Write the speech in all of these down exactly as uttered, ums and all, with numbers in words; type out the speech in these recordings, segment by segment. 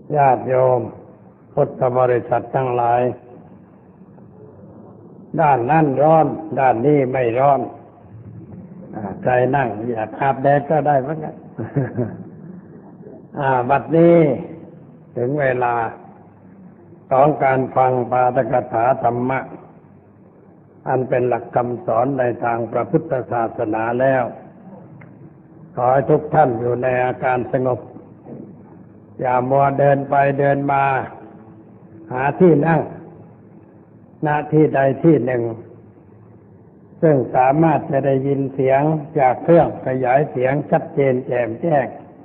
ญาติโยมพุทธบริษัททั้งหลายด้านนั้นร้อนด้านนี้ไม่ร้อนใครนั่งอยากอาบแดดก็ได้เหมือนกันบัดนี้ถึงเวลาของการฟังปาฐกถาธรรมะอันเป็นหลักคำสอนในทางพระพุทธศาสนาแล้วขอให้ทุกท่านอยู่ในอาการสงบอย่ามัวเดินไปเดินมาหาที่นั่งณที่ใดที่หนึ่งซึ่งสามารถจะได้ยินเสียงจากเครื่องขยายเสียงชัดเจนแจ่มแจ้ง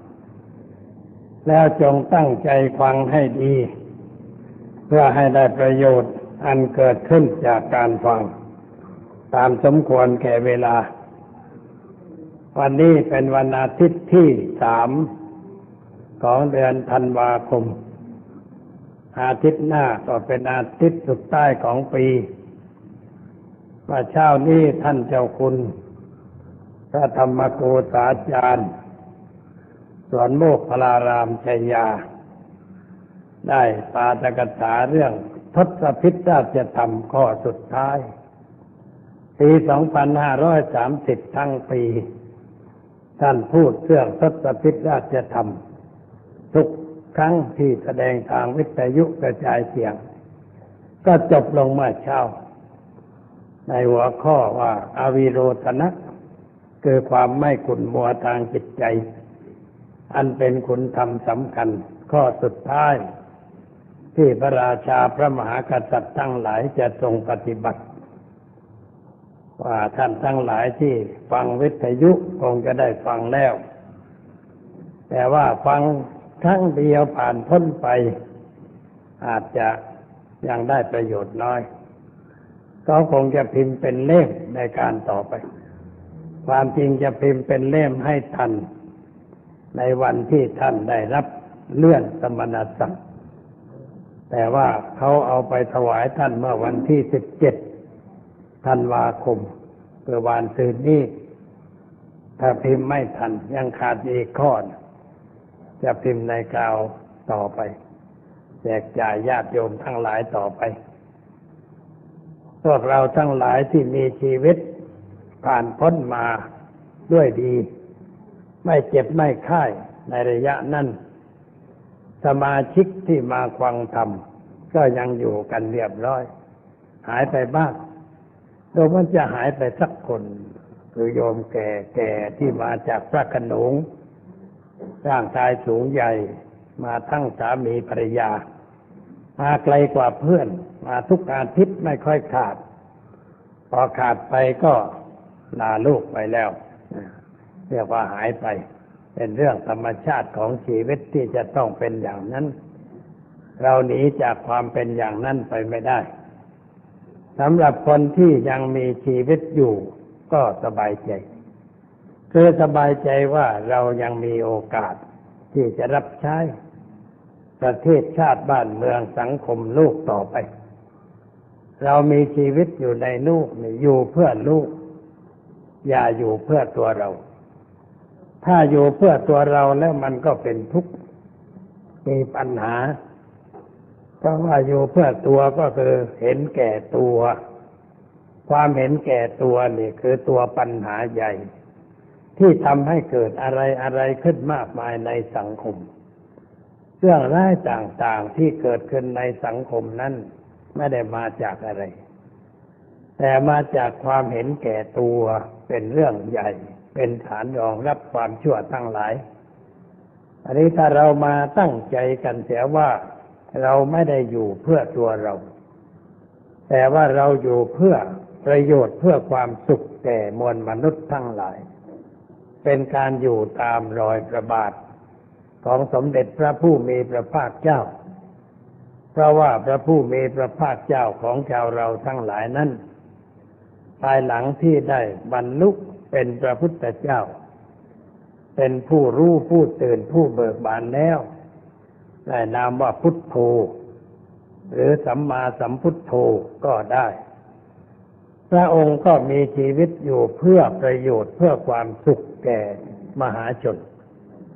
แล้วจงตั้งใจฟังให้ดีเพื่อให้ได้ประโยชน์อันเกิดขึ้นจากการฟังตามสมควรแก่เวลาวันนี้เป็นวันอาทิตย์ที่สามของเดือนธันวาคมอาทิตย์หน้าก็เป็นอาทิตย์สุดท้ายของปีว่าเช้านี้ท่านเจ้าคุณพระธรรมโกษาจารย์สวนโมกขลารามชัยยาได้ปาฐกถาเรื่องทศพิธราชธรรมข้อสุดท้ายปีสองพันห้าร้อยสามสิบทั้งปีท่านพูดเรื่องทศพิธราชธรรมทุกครั้งที่แสดงทางวิทยุกระจายเสียงก็จบลงเมื่อเช้าในหัวข้อว่าอวิโรธนะคือความไม่ขุ่นมัวทางจิตใจอันเป็นคุณธรรมสำคัญข้อสุดท้ายที่พระราชาพระมหากษัตริย์ทั้งหลายจะทรงปฏิบัติว่าท่านทั้งหลายที่ฟังวิทยุคงจะได้ฟังแล้วแต่ว่าฟังครั้งเดียวผ่านพ้นไปอาจจะยังได้ประโยชน์น้อยก็คงจะพิมพ์เป็นเล่มในการต่อไปความจริงจะพิมพ์เป็นเล่มให้ทันในวันที่ท่านได้รับเลื่อนสมณศักดิ์แต่ว่าเขาเอาไปถวายท่านเมื่อวันที่สิบเจ็ดธันวาคมเมื่อวานซืนนี้ถ้าพิมพ์ไม่ทันยังขาดอีกข้อจะพิมพ์ในคราวต่อไปแจกจ่ายญาติโยมทั้งหลายต่อไปพวกเราทั้งหลายที่มีชีวิตผ่านพ้นมาด้วยดีไม่เจ็บไม่ไข้ในระยะนั้นสมาชิกที่มาฟังธรรมก็ยังอยู่กันเรียบร้อยหายไปบ้างโดยมันจะหายไปสักคนคือโยมแก่แก่ที่มาจากพระโขนงร่างกายสูงใหญ่มาทั้งสามีภรรยามาไกลกว่าเพื่อนมาทุกอาทิตย์ไม่ค่อยขาดพอขาดไปก็ลาลูกไปแล้วเรียกว่าหายไปเป็นเรื่องธรรมชาติของชีวิตที่จะต้องเป็นอย่างนั้นเราหนีจากความเป็นอย่างนั้นไปไม่ได้สำหรับคนที่ยังมีชีวิตอยู่ก็สบายใจคือสบายใจว่าเรายังมีโอกาสที่จะรับใช้ประเทศชาติบ้านเมืองสังคมลูกต่อไปเรามีชีวิตอยู่ในลูกอยู่เพื่อลูกอย่าอยู่เพื่อตัวเราถ้าอยู่เพื่อตัวเราแล้วมันก็เป็นทุกข์มีปัญหาเพราะว่าอยู่เพื่อตัวก็คือเห็นแก่ตัวความเห็นแก่ตัวนี่คือตัวปัญหาใหญ่ที่ทำให้เกิดอะไรอะไรขึ้นมากมายในสังคมเรื่องร้ายต่างๆที่เกิดขึ้นในสังคมนั้นไม่ได้มาจากอะไรแต่มาจากความเห็นแก่ตัวเป็นเรื่องใหญ่เป็นฐานรองรับความชั่วทั้งหลายอันนี้ถ้าเรามาตั้งใจกันเสียว่าเราไม่ได้อยู่เพื่อตัวเราแต่ว่าเราอยู่เพื่อประโยชน์เพื่อความสุขแก่มวลมนุษย์ทั้งหลายเป็นการอยู่ตามรอยพระบาทของสมเด็จพระผู้มีพระภาคเจ้าเพราะว่าพระผู้มีพระภาคเจ้าของชาวเราทั้งหลายนั้นภายหลังที่ได้บรรลุเป็นพระพุทธเจ้าเป็นผู้รู้ผู้ตื่นผู้เบิกบานแล้วได้นามว่าพุทโธหรือสัมมาสัมพุทโธก็ได้พระองค์ก็มีชีวิตอยู่เพื่อประโยชน์เพื่อความสุขแก่มหาชน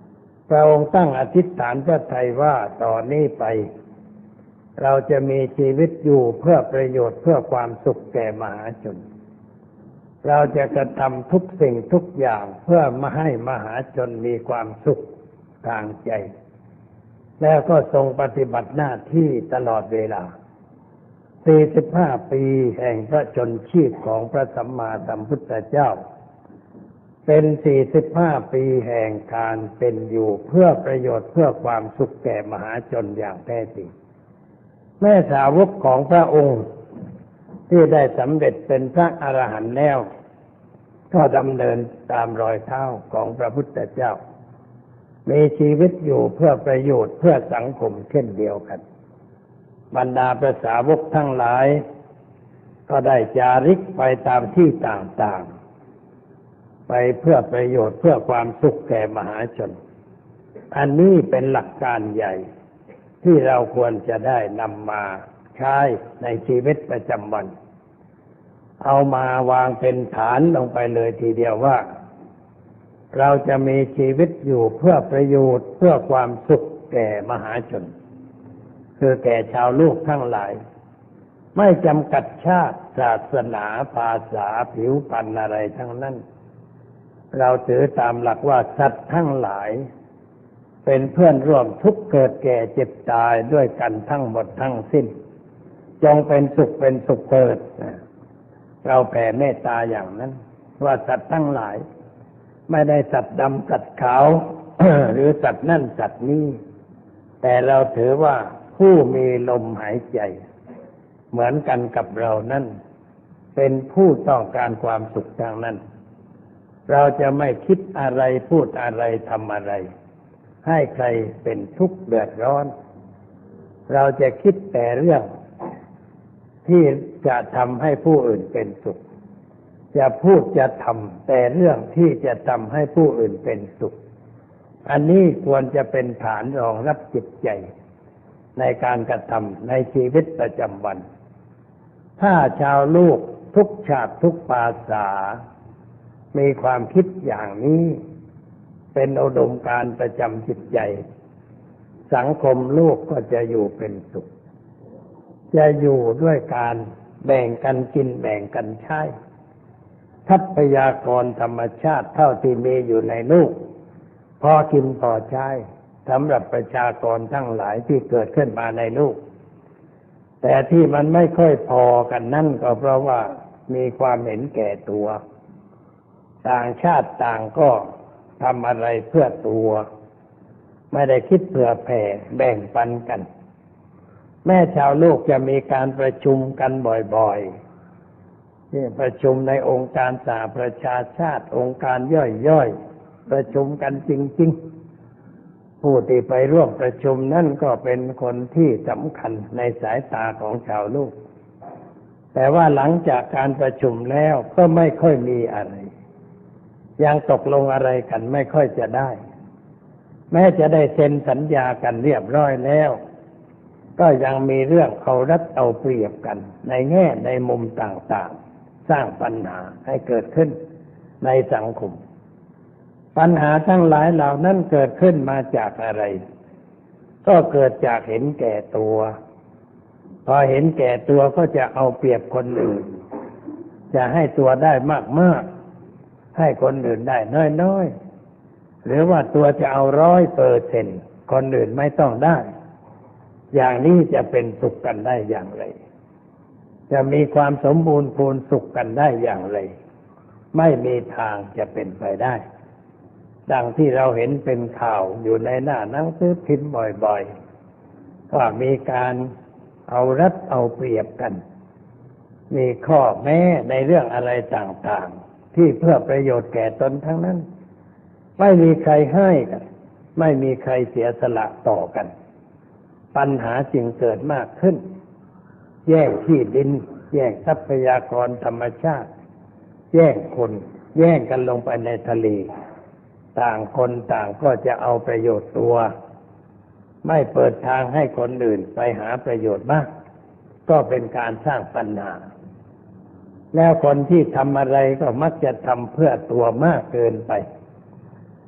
พระองค์ตั้งอธิษฐานพระทัยว่าต่อนนี้ไปเราจะมีชีวิตอยู่เพื่อประโยชน์เพื่อความสุขแก่มหาชนเราจะกระทำทุกสิ่งทุกอย่างเพื่อมาให้มหาชนมีความสุขทางใจแล้วก็ทรงปฏิบัติหน้าที่ตลอดเวลาสี่สิบห้าปีแห่งพระชนชีพของพระสัมมาสัมพุทธเจ้าเป็นสี่สิบห้าปีแห่งการเป็นอยู่เพื่อประโยชน์เพื่อความสุขแก่มหาชนอย่างแท้จริงแม่สาวกของพระองค์ที่ได้สำเร็จเป็นพระอรหันต์แล้วก็ดำเนินตามรอยเท้าของพระพุทธเจ้ามีชีวิตอยู่เพื่อประโยชน์เพื่อสังคมเช่นเดียวกันบรรดาพระสาวกทั้งหลายก็ได้จาริกไปตามที่ต่างๆไปเพื่อประโยชน์เพื่อความสุขแก่มหาชนอันนี้เป็นหลักการใหญ่ที่เราควรจะได้นำมาใช้ในชีวิตประจำวันเอามาวางเป็นฐานลงไปเลยทีเดียวว่าเราจะมีชีวิตอยู่เพื่อประโยชน์เพื่อความสุขแก่มหาชนคือแก่ชาวโลกทั้งหลายไม่จำกัดชาติศาสนาภาษาผิวพรรณอะไรทั้งนั้นเราถือตามหลักว่าสัตว์ทั้งหลายเป็นเพื่อนร่วมทุกข์เกิดแก่เจ็บตายด้วยกันทั้งหมดทั้งสิ้นจงเป็นสุขเป็นสุขเกิดเราแผ่เมตตาอย่างนั้นว่าสัตว์ทั้งหลายไม่ได้สัตว์ดำสัตว์ขาว หรือสัตว์นั่นสัตว์นี้แต่เราถือว่าผู้มีลมหายใจเหมือนกันกับเรานั่นเป็นผู้ต้องการความสุขทางนั้นเราจะไม่คิดอะไรพูดอะไรทำอะไรให้ใครเป็นทุกข์เดือดร้อนเราจะคิดแต่เรื่องที่จะทำให้ผู้อื่นเป็นสุขจะพูดจะทำแต่เรื่องที่จะทำให้ผู้อื่นเป็นสุขอันนี้ควรจะเป็นฐานรองรับจิตใจในการกระทำในชีวิตประจำวันถ้าชาวโลกทุกชาติทุกภาษามีความคิดอย่างนี้เป็นอุดมการณ์ประจำจิตใจสังคมโลกก็จะอยู่เป็นสุขจะอยู่ด้วยการแบ่งกันกินแบ่งกันใช้ทรัพยากรธรรมชาติเท่าที่มีอยู่ในโลกพอกินพอใช้สำหรับประชากรทั้งหลายที่เกิดขึ้นมาในโลกแต่ที่มันไม่ค่อยพอกันนั่นก็เพราะว่ามีความเห็นแก่ตัวต่างชาติต่างก็ทำอะไรเพื่อตัวไม่ได้คิดเผื่อแผ่แบ่งปันกันแม้ชาวโลกจะมีการประชุมกันบ่อยๆที่ประชุมในองค์การสหประชาชาติองค์การย่อยๆประชุมกันจริงๆผู้ที่ไปร่วมประชุมนั่นก็เป็นคนที่สำคัญในสายตาของชาวโลกแต่ว่าหลังจากการประชุมแล้วก็ไม่ค่อยมีอะไรยังตกลงอะไรกันไม่ค่อยจะได้แม้จะได้เซ็นสัญญากันเรียบร้อยแล้วก็ยังมีเรื่องเอารัดเอาเปรียบกันในแง่ในมุมต่างๆสร้างปัญหาให้เกิดขึ้นในสังคมปัญหาทั้งหลายเหล่านั้นเกิดขึ้นมาจากอะไรก็เกิดจากเห็นแก่ตัวพอเห็นแก่ตัวก็จะเอาเปรียบคนอื่นจะให้ตัวได้มากๆให้คนอื่นได้น้อยๆหรือว่าตัวจะเอาร้อยเปอร์เซ็นต์คนอื่นไม่ต้องได้อย่างนี้จะเป็นสุขกันได้อย่างไรจะมีความสมบูรณ์พูนสุขกันได้อย่างไรไม่มีทางจะเป็นไปได้ดังที่เราเห็นเป็นข่าวอยู่ในหน้าหนังสือพิมพ์บ่อยๆว่ามีการเอารัดเอาเปรียบกันมีข้อแม้ในเรื่องอะไรต่างๆที่เพื่อประโยชน์แก่ตนทั้งนั้นไม่มีใครให้กันไม่มีใครเสียสละต่อกันปัญหาจึงเกิดมากขึ้นแย่งที่ดินแย่งทรัพยากรธรรมชาติแย่งคนแย่งกันลงไปในทะเลต่างคนต่างก็จะเอาประโยชน์ตัวไม่เปิดทางให้คนอื่นไปหาประโยชน์มากก็เป็นการสร้างปัญหาแล้วคนที่ทำอะไรก็มักจะทำเพื่อตัวมากเกินไป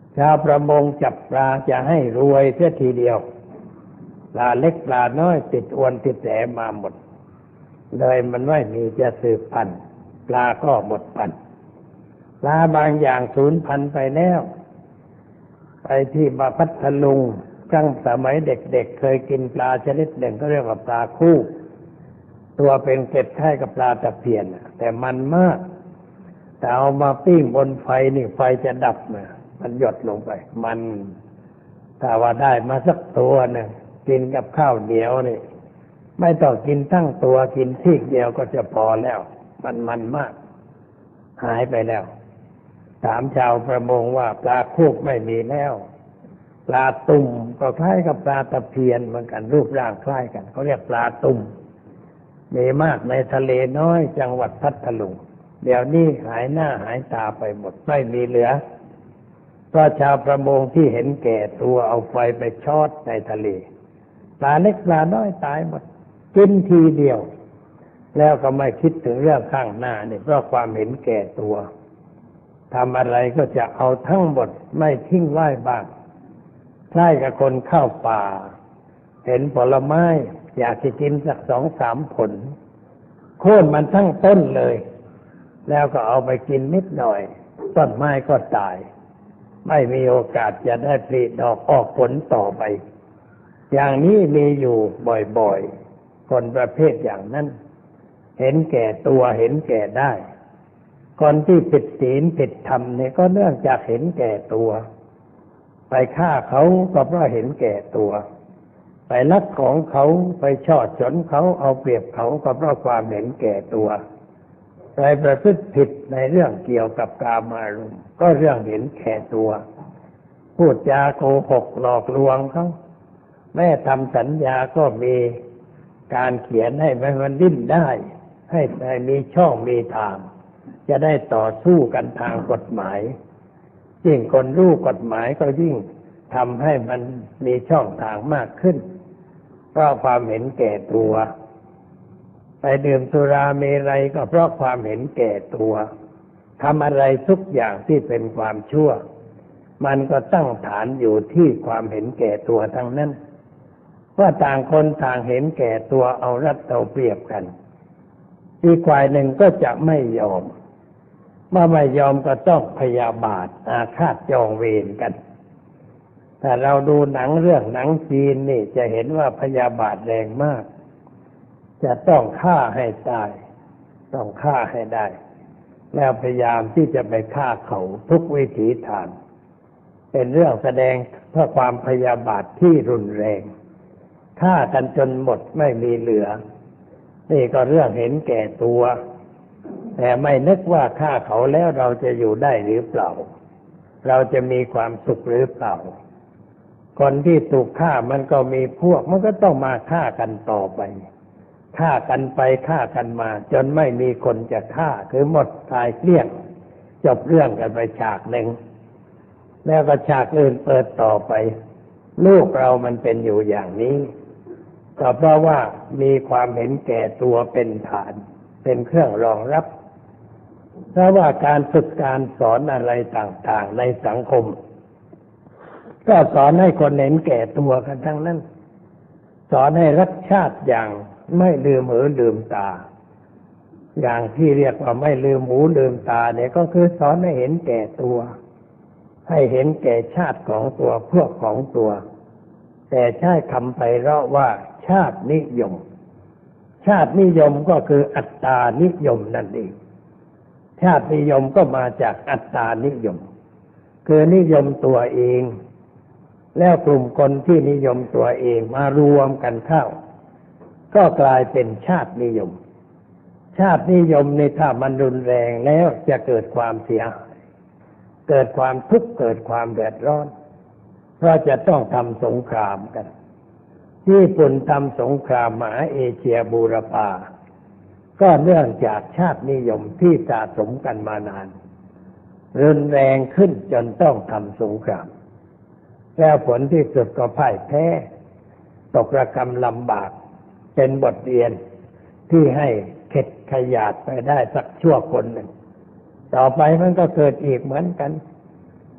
ชาวประมงจับปลาจะให้รวยเสียทีเดียวปลาเล็กปลาน้อยติดอวนติดแหมาหมดเลยมันไม่มีจะสืบพันธุ์ปลาก็หมดพันธุ์ปลาบางอย่างสูญพันธุ์ไปแล้วไปที่มาพัทลุงตั้งสมัยเด็กๆ เเคยกินปลาชนิดหนึ่งก็เรียกว่าปลาคู่ตัวเป็นเกล็ดคล้ายกับปลาตะเพียนแต่มันมากแต่เอามาปิ้งบนไฟนี่ไฟจะดับนะมันหยดลงไปมันถ้าว่าได้มาสักตัวหนึ่งกินกับข้าวเหนียวนี่ไม่ต้องกินทั้งตัวกินทีเดียวก็จะพอแล้วมันมันมากหายไปแล้วถามชาวประมงว่าปลาคูกไม่มีแล้วปลาตุ่มก็คล้ายกับปลาตะเพียนเหมือนกันรูปร่างคล้ายกันเขาเรียกปลาตุ่มมีมากในทะเลน้อยจังหวัดพัทลุงเดี๋ยวนี้หายหน้าหายตาไปหมดไม่มีเหลือเพราะชาวประมงที่เห็นแก่ตัวเอาไฟไปชอดในทะเลปลาเล็กปลาน้อยตายหมดกินทีเดียวแล้วก็ไม่คิดถึงเรื่องข้างหน้านี่เพราะความเห็นแก่ตัวทำอะไรก็จะเอาทั้งหมดไม่ทิ้งไว้บ้างคล้ายกับคนเข้าป่าเห็นผลไม้อยากจะกินสักสองสามผลโค่นมันทั้งต้นเลยแล้วก็เอาไปกินนิดหน่อยต้นไม้ก็ตายไม่มีโอกาสจะได้ผลิดอกออกผลต่อไปอย่างนี้มีอยู่บ่อยๆคนประเภทอย่างนั้นเห็นแก่ตัวเห็นแก่ได้คนที่ผิดศีลผิดธรรมเนี่ยก็เนื่องจากเห็นแก่ตัวไปฆ่าเขาก็เพราะเห็นแก่ตัวไปลักของเขาไปฉ้อฉลเขาเอาเปรียบเขาก็เพราะความเห็นแก่ตัวไปประพฤติผิดในเรื่องเกี่ยวกับกามารมณ์ก็เรื่องเห็นแก่ตัวพูดจาโกหกหลอกลวงเขาแม้ทำสัญญาก็มีการเขียนให้มันดิ้นได้ให้ได้มีช่องมีทางจะได้ต่อสู้กันทางกฎหมายยิ่งคนรู้กฎหมายก็ยิ่งทำให้มันมีช่องทางมากขึ้นเพราะความเห็นแก่ตัวไปดื่มสุราเมรัยก็เพราะความเห็นแก่ตัวทำอะไรทุกอย่างที่เป็นความชั่วมันก็ตั้งฐานอยู่ที่ความเห็นแก่ตัวทั้งนั้นว่าต่างคนต่างเห็นแก่ตัวเอารัดเอาเปรียบกันอีกฝ่ายหนึ่งก็จะไม่ยอมเมื่อไม่ยอมก็ต้องพยาบาทอาฆาตจองเวรกันแต่เราดูหนังเรื่องหนังจีนนี่จะเห็นว่าพยาบาทแรงมากจะต้องฆ่าให้ตายต้องฆ่าให้ได้แล้วพยายามที่จะไปฆ่าเขาทุกวิถีทางเป็นเรื่องแสดงเพื่อความพยาบาทที่รุนแรงฆ่ากันจนหมดไม่มีเหลือนี่ก็เรื่องเห็นแก่ตัวแต่ไม่นึกว่าฆ่าเขาแล้วเราจะอยู่ได้หรือเปล่าเราจะมีความสุขหรือเปล่าคนที่ถูกฆ่ามันก็มีพวกมันก็ต้องมาฆ่ากันต่อไปฆ่ากันไปฆ่ากันมาจนไม่มีคนจะฆ่าคือหมดตายเกลี้ยงจบเรื่องกันไปฉากหนึ่งแล้วก็ฉากอื่นเปิดต่อไปลูกเรามันเป็นอยู่อย่างนี้ก็เพราะว่ามีความเห็นแก่ตัวเป็นฐานเป็นเครื่องรองรับเพราะว่าการฝึกการสอนอะไรต่างๆในสังคมก็สอนให้คนเห็นแก่ตัวกันทั้งนั้นสอนให้รักชาติอย่างไม่ลืมหูลืมตาอย่างที่เรียกว่าไม่ลืมหูลืมตาเนี่ยก็คือสอนให้เห็นแก่ตัวให้เห็นแก่ชาติของตัวพวกของตัวแต่ใช้คำไพเราะว่าชาตินิยมชาตินิยมก็คืออัตตานิยมนั่นเองชาตินิยมก็มาจากอัตตานิยมคือนิยมตัวเองแล้วกลุ่มคนที่นิยมตัวเองมารวมกันเข้าก็กลายเป็นชาตินิยมชาตินิยมในถ้ามันรุนแรงแล้วจะเกิดความเสียหายเกิดความทุกข์เกิดความเดือดร้อนเพราะจะต้องทำสงครามกันญี่ปุ่นทำสงครามมหาเอเชียบูรพาก็เนื่องจากชาตินิยมที่สะสมกันมานานรุนแรงขึ้นจนต้องทำสงครามแล้วผลที่สุดก็พ่ายแพ้ตกระกำลำบากเป็นบทเรียนที่ให้เข็ดขยาดไปได้สักชั่วคนหนึ่งต่อไปมันก็เกิดอีกเหมือนกัน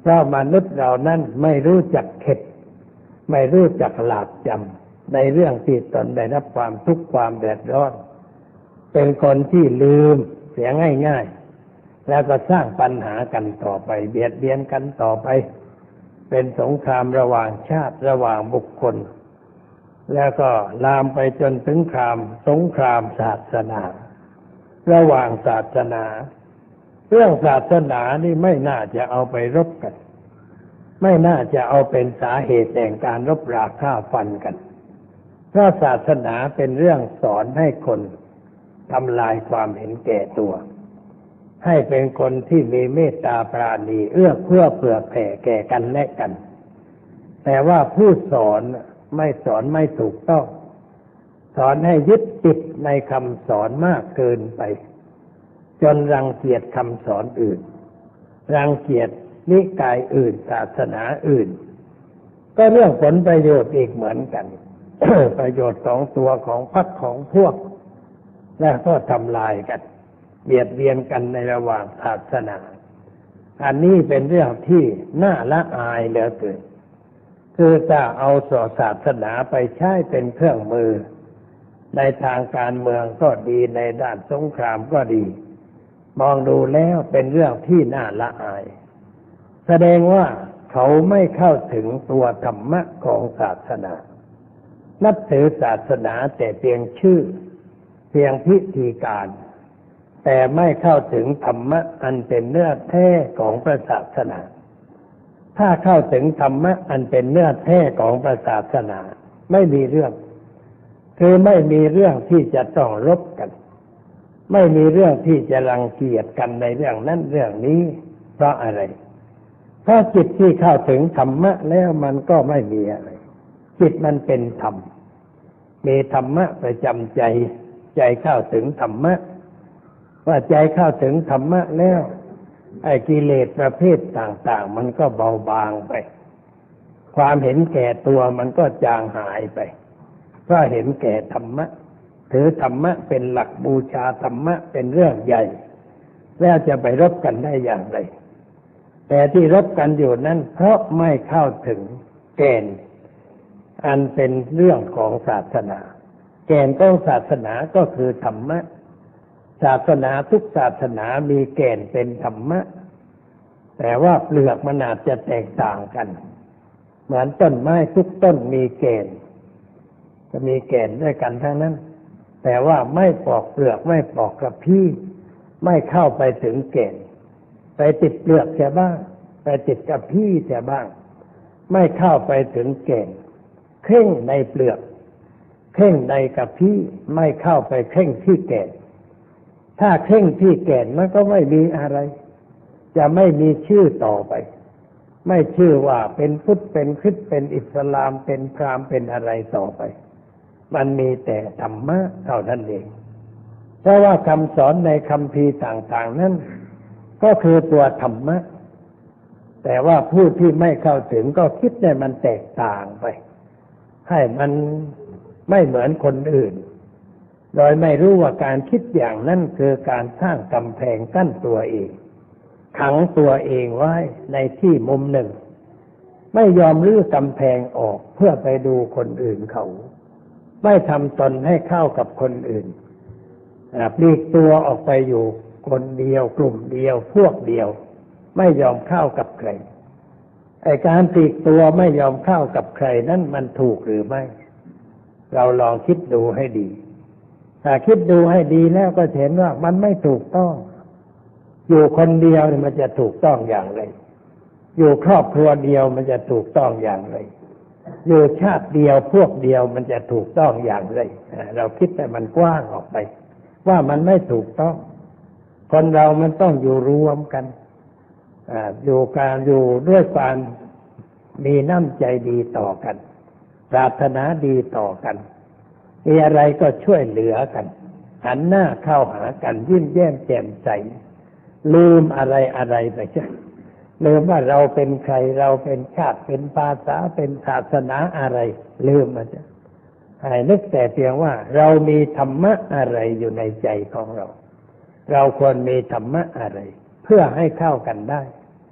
เพราะมนุษย์เรานั้นไม่รู้จักเข็ดไม่รู้จักหลาบจำในเรื่องที่ตนได้รับความทุกข์ความเดือดร้อนเป็นคนที่ลืมเสียง่ายๆแล้วก็สร้างปัญหากันต่อไปเบียดเบียนกันต่อไปเป็นสงครามระหว่างชาติระหว่างบุคคลแล้วก็ลามไปจนถึงครามสงครามศาสนาระหว่างศาสนาเรื่องศาสนานี่ไม่น่าจะเอาไปรบกันไม่น่าจะเอาเป็นสาเหตุแห่งการรบราฆ่าฟันกันเพราะศาสนาเป็นเรื่องสอนให้คนทำลายความเห็นแก่ตัวให้เป็นคนที่มีเมตตาปราณีเอื้อเฟื้อเผื่อแผ่แก่กันและกันแต่ว่าผู้สอนไม่สอนไม่ถูกต้องสอนให้ยึดติดในคำสอนมากเกินไปจนรังเกียจคำสอนอื่นรังเกียจนิกายอื่นศาสนาอื่นก็เรื่องผลประโยชน์อีกเหมือนกัน ประโยชน์ของตัวของพรรคของพวกแล้วก็ทำลายกันเบียดเบียนกันในระหว่างศาสนาอันนี้เป็นเรื่องที่น่าละอายเหลือเกินคือถ้าเอาศาสนาไปใช้เป็นเครื่องมือในทางการเมืองก็ดีในด้านสงครามก็ดีมองดูแล้วเป็นเรื่องที่น่าละอายแสดงว่าเขาไม่เข้าถึงตัวธรรมะของศาสนานับถือศาสนาแต่เพียงชื่อเพียงพิธีการแต่ไม่เข้าถึงธรรมะอันเป็นเนื้อแท้ของพระศาสนาถ้าเข้าถึงธรรมะอันเป็นเนื้อแท้ของพระศาสนาไม่มีเรื่องคือไม่มีเรื่องที่จะต้องรบกันไม่มีเรื่องที่จะรังเกียจกันในเรื่องนั้นเรื่องนี้เพราะอะไรเพราะจิตที่เข้าถึงธรรมะแล้วมันก็ไม่มีอะไรจิตมันเป็นธรรมมีธรรมะประจำใจใจเข้าถึงธรรมะว่าใจเข้าถึงธรรมะแล้วไอ้กิเลสประเภทต่างๆมันก็เบาบางไปความเห็นแก่ตัวมันก็จางหายไปเพราะเห็นแก่ธรรมะถือธรรมะเป็นหลักบูชาธรรมะเป็นเรื่องใหญ่แล้วจะไปรบกันได้อย่างไรแต่ที่รบกันอยู่นั้นเพราะไม่เข้าถึงแก่นอันเป็นเรื่องของศาสนาแก่นของศาสนาก็คือธรรมะศาสนาทุกศาสนามีแก่นเป็นธรรมะแต่ว่าเปลือกมันอาจจะแตกต่างกันเหมือนต้นไม้ทุกต้นมีแก่นจะมีแก่นด้วยกันทั้งนั้นแต่ว่าไม่ปอกเปลือกไม่ปอกกระพี้ไม่เข้าไปถึงแก่นไปติดเปลือกเสียบ้างไปติดกระพี้เสียบ้างไม่เข้าไปถึงแก่นเข่งในเปลือกเข่งในกระพี้ไม่เข้าไปเข่งที่แก่นถ้าเข่งที่แก่นมันก็ไม่มีอะไรจะไม่มีชื่อต่อไปไม่ชื่อว่าเป็นพุทธเป็นคริสต์เป็นอิสลามเป็นพราหมณ์เป็นอะไรต่อไปมันมีแต่ธรรมะเท่านั้นเองเพราะว่าคำสอนในคัมภีร์ต่างๆนั้นก็คือตัวธรรมะแต่ว่าผู้ที่ไม่เข้าถึงก็คิดให้มันแตกต่างไปให้มันไม่เหมือนคนอื่นโดยไม่รู้ว่าการคิดอย่างนั้นคือการสร้างกำแพงกั้นตัวเองขังตัวเองไว้ในที่มุมหนึ่งไม่ยอมรื้อกำแพงออกเพื่อไปดูคนอื่นเขาไม่ทำตนให้เข้ากับคนอื่นปลีกตัวออกไปอยู่คนเดียวกลุ่มเดียวพวกเดียวไม่ยอมเข้ากับใครไอ้การปลีกตัวไม่ยอมเข้ากับใครนั้นมันถูกหรือไม่เราลองคิดดูให้ดีถ้าคิดดูให้ดีแล้วก็เห็นว่ามันไม่ถูกต้องอยู่คนเดียวมันจะถูกต้องอย่างไรอยู่ครอบครัวเดียวมันจะถูกต้องอย่างไรอยู่ชาติเดียวพวกเดียวมันจะถูกต้องอย่างไรเราคิดแต่มันกว้างออกไปว่ามันไม่ถูกต้องคนเรามันต้องอยู่รวมกันอยู่การอยู่ด้วยความมีน้ำใจดีต่อกันปรารถนาดีต่อกันมีอะไรก็ช่วยเหลือกันหันหน้าเข้าหากันยิ้มแย้มแจ่มใสลืมอะไรอะไรไปใช่ลืมว่าเราเป็นใครเราเป็นชาติเป็นภาษาเป็นศาสนาอะไรลืมมันจะให้นึกแต่เพียงว่าเรามีธรรมะอะไรอยู่ในใจของเราเราควรมีธรรมะอะไรเพื่อให้เข้ากันได้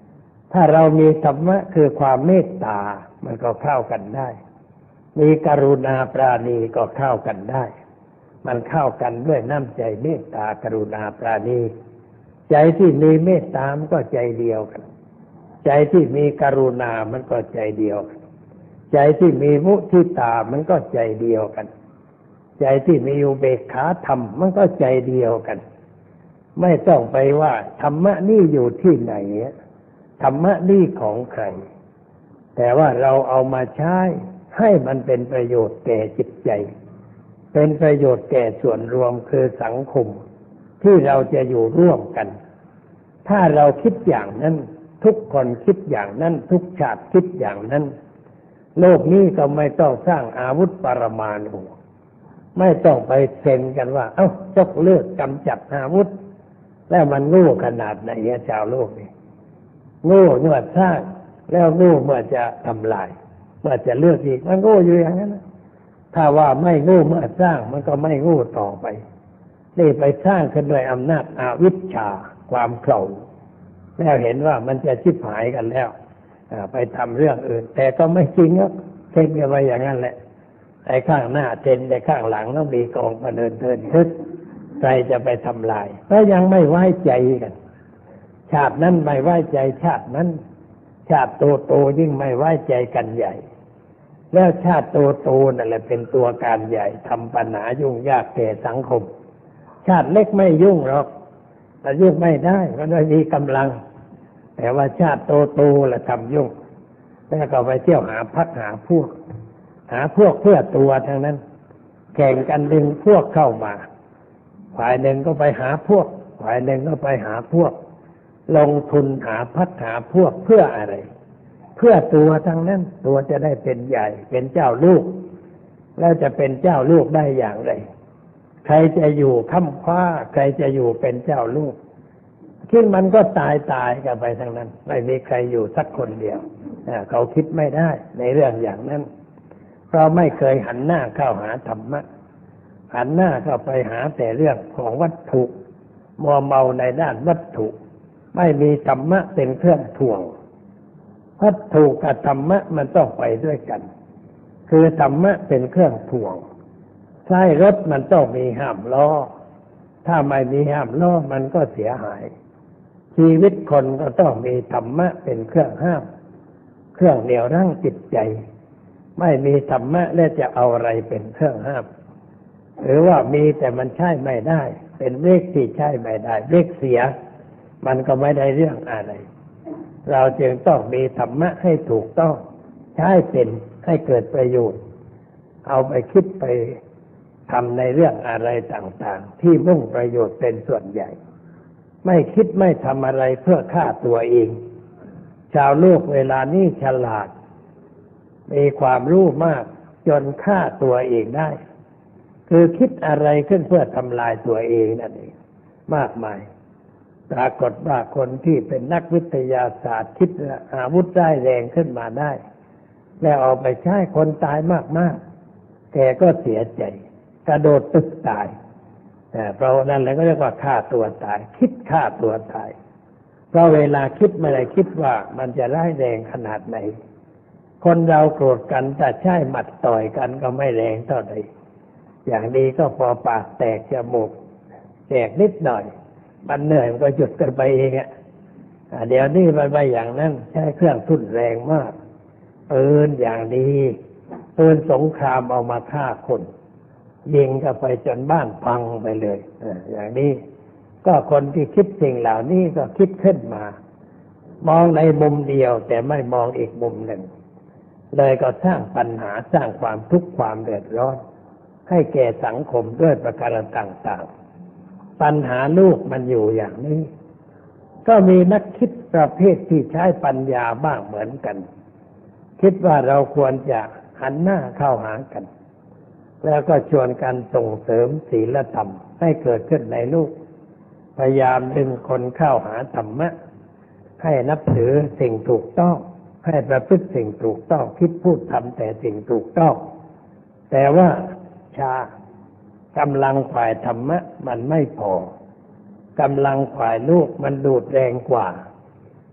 ถ้าเรามีธรรมะคือความเมตตามันก็เข้ากันได้มีกรุณาปราณีก็เข้ากันได้มันเข้ากันด้วยน้ำใจเมตตากรุณาปราณีใจที่มีเมตตามันก็ใจเดียวกันใจที่มีกรุณามันก็ใจเดียวกันใจที่มีมุทิตามันก็ใจเดียวกันใจที่มีอุเบกขาธรรมมันก็ใจเดียวกันไม่ต้องไปว่าธรรมะนี่อยู่ที่ไหนธรรมะนี่ของใครแต่ว่าเราเอามาใช้ให้มันเป็นประโยชน์แก่จิตใจเป็นประโยชน์แก่ส่วนรวมคือสังคมที่เราจะอยู่ร่วมกันถ้าเราคิดอย่างนั้นทุกคนคิดอย่างนั้นทุกชาติคิดอย่างนั้นโลกนี้ก็ไม่ต้องสร้างอาวุธปรมาณูไม่ต้องไปเซ็นกันว่าเอ้ายกเลิกกำจัดอาวุธแล้วมันโง่ขนาดไหนชาวโลกนี่โง่เมื่อสร้างแล้วโง่เมื่อจะทำลายเมื่อจะเลือกอีกมันโง่อยู่อย่างนั้นถ้าว่าไม่โง่เมื่อสร้างมันก็ไม่โง่ต่อไปนี่ไปสร้างขึ้นด้วยอำนาจอวิชชาความเขลาแล้วเห็นว่ามันจะชิบหายกันแล้วไปทำเรื่องอื่นแต่ก็ไม่จริงครับเซ็นกันไปอย่างนั้นแหละไอ้ข้างหน้าเซ็นไอ้ข้างหลังต้องมีกองพเนินเทินทึกใครจะไปทำลายก็ยังไม่ไว้ใจกันชาตินั้นไม่ไว้ใจชาตินั้นชาติโตโตยิ่งไม่ไว้ใจกันใหญ่แล้วชาติโตโตนั่นแหละเป็นตัวการใหญ่ทำปัญหายุ่งยากแก่สังคมชาติเล็กไม่ยุ่งหรอกแต่ยุ่งไม่ได้เพราะว่ามีกำลังแต่ว่าชาติโตโตแหละทำยุ่งแล้วก็ไปเที่ยวหาพรรคหาพวกหาพวกเพื่อตัวทั้งนั้นแข่งกันดึงพวกเข้ามาฝ่ายหนึ่งก็ไปหาพวกฝ่ายหนึ่งก็ไปหาพวกลงทุนหาพรรคหาพวกเพื่ออะไรเพื่อตัวทั้งนั้นตัวจะได้เป็นใหญ่เป็นเจ้าลูกแล้วจะเป็นเจ้าลูกได้อย่างไรใครจะอยู่ค้ำคว้าใครจะอยู่เป็นเจ้าลูกคิดมันก็ตายตายกันไปทั้งนั้นไม่มีใครอยู่สักคนเดียวเขาคิดไม่ได้ในเรื่องอย่างนั้นเพราะไม่เคยหันหน้าเข้าหาธรรมะหันหน้าเข้าไปหาแต่เรื่องของวัตถุมัวเมาในด้านวัตถุไม่มีธรรมะเป็นเครื่องถ่วงวัตถุกับธรรมะมันต้องไปด้วยกันคือธรรมะเป็นเครื่องถ่วงใช้รถมันต้องมีห้ามล้อถ้าไม่มีห้ามล้อมันก็เสียหายชีวิตคนก็ต้องมีธรรมะเป็นเครื่องห้ามเครื่องเหนี่ยวรั้งจิตใจไม่มีธรรมะแล้วจะเอาอะไรเป็นเครื่องห้ามหรือว่ามีแต่มันใช้ไม่ได้เป็นเลขที่ใช้ไม่ได้เลขเสียมันก็ไม่ได้เรื่องอะไรเราจึงต้องมีธรรมะให้ถูกต้องใช้เป็นให้เกิดประโยชน์เอาไปคิดไปทำในเรื่องอะไรต่างๆที่มุ่งประโยชน์เป็นส่วนใหญ่ไม่คิดไม่ทำอะไรเพื่อฆ่าตัวเองชาวโลกเวลานี้ฉลาดมีความรู้มากจนฆ่าตัวเองได้คือคิดอะไรขึ้นเพื่อทำลายตัวเองนั่นเองมากมายปรากฏว่าคนที่เป็นนักวิทยาศาสตร์คิดอาวุธได้แรงขึ้นมาได้แล้วเอาไปใช้คนตายมากๆแกก็เสียใจกระโดดตึกตายแต่เพราะนั้นแล้วก็เรียกว่าฆ่าตัวตายคิดฆ่าตัวตายเพราะเวลาคิดไม่ได้คิดว่ามันจะร้ายแรงขนาดไหนคนเราโกรธกันแต่ใช้หมัดต่อยกันก็ไม่แรงเท่าใดอย่างนี้ก็พอปากแตกจมูกแตกนิดหน่อยมันเหนื่อยมันก็หยุดกันไปเองอ่ะเดี๋ยวนี้มันไปอย่างนั้นใช้เครื่องทุ่นแรงมากปืนอย่างดีปืนสงครามเอามาฆ่าคนยิงกันไปจนบ้านพังไปเลยอย่างนี้ก็คนที่คิดสิ่งเหล่านี้ก็คิดขึ้นมามองในมุมเดียวแต่ไม่มองอีกมุมหนึ่งเลยก็สร้างปัญหาสร้างความทุกข์ความเดือดร้อนให้แก่สังคมด้วยประการต่างๆปัญหาลูกมันอยู่อย่างนี้ก็มีนักคิดประเภทที่ใช้ปัญญาบ้างเหมือนกันคิดว่าเราควรจะหันหน้าเข้าหากันแล้วก็ชวนกันส่งเสริมศีลธรรมให้เกิดขึ้นในลูกพยายามดึงคนเข้าหาธรรมะให้นับถือสิ่งถูกต้องให้ประพฤติสิ่งถูกต้องคิดพูดทำแต่สิ่งถูกต้องแต่ว่าชากำลังฝ่ายธรรมะมันไม่พอกำลังฝ่ายลูกมันดูดแรงกว่าค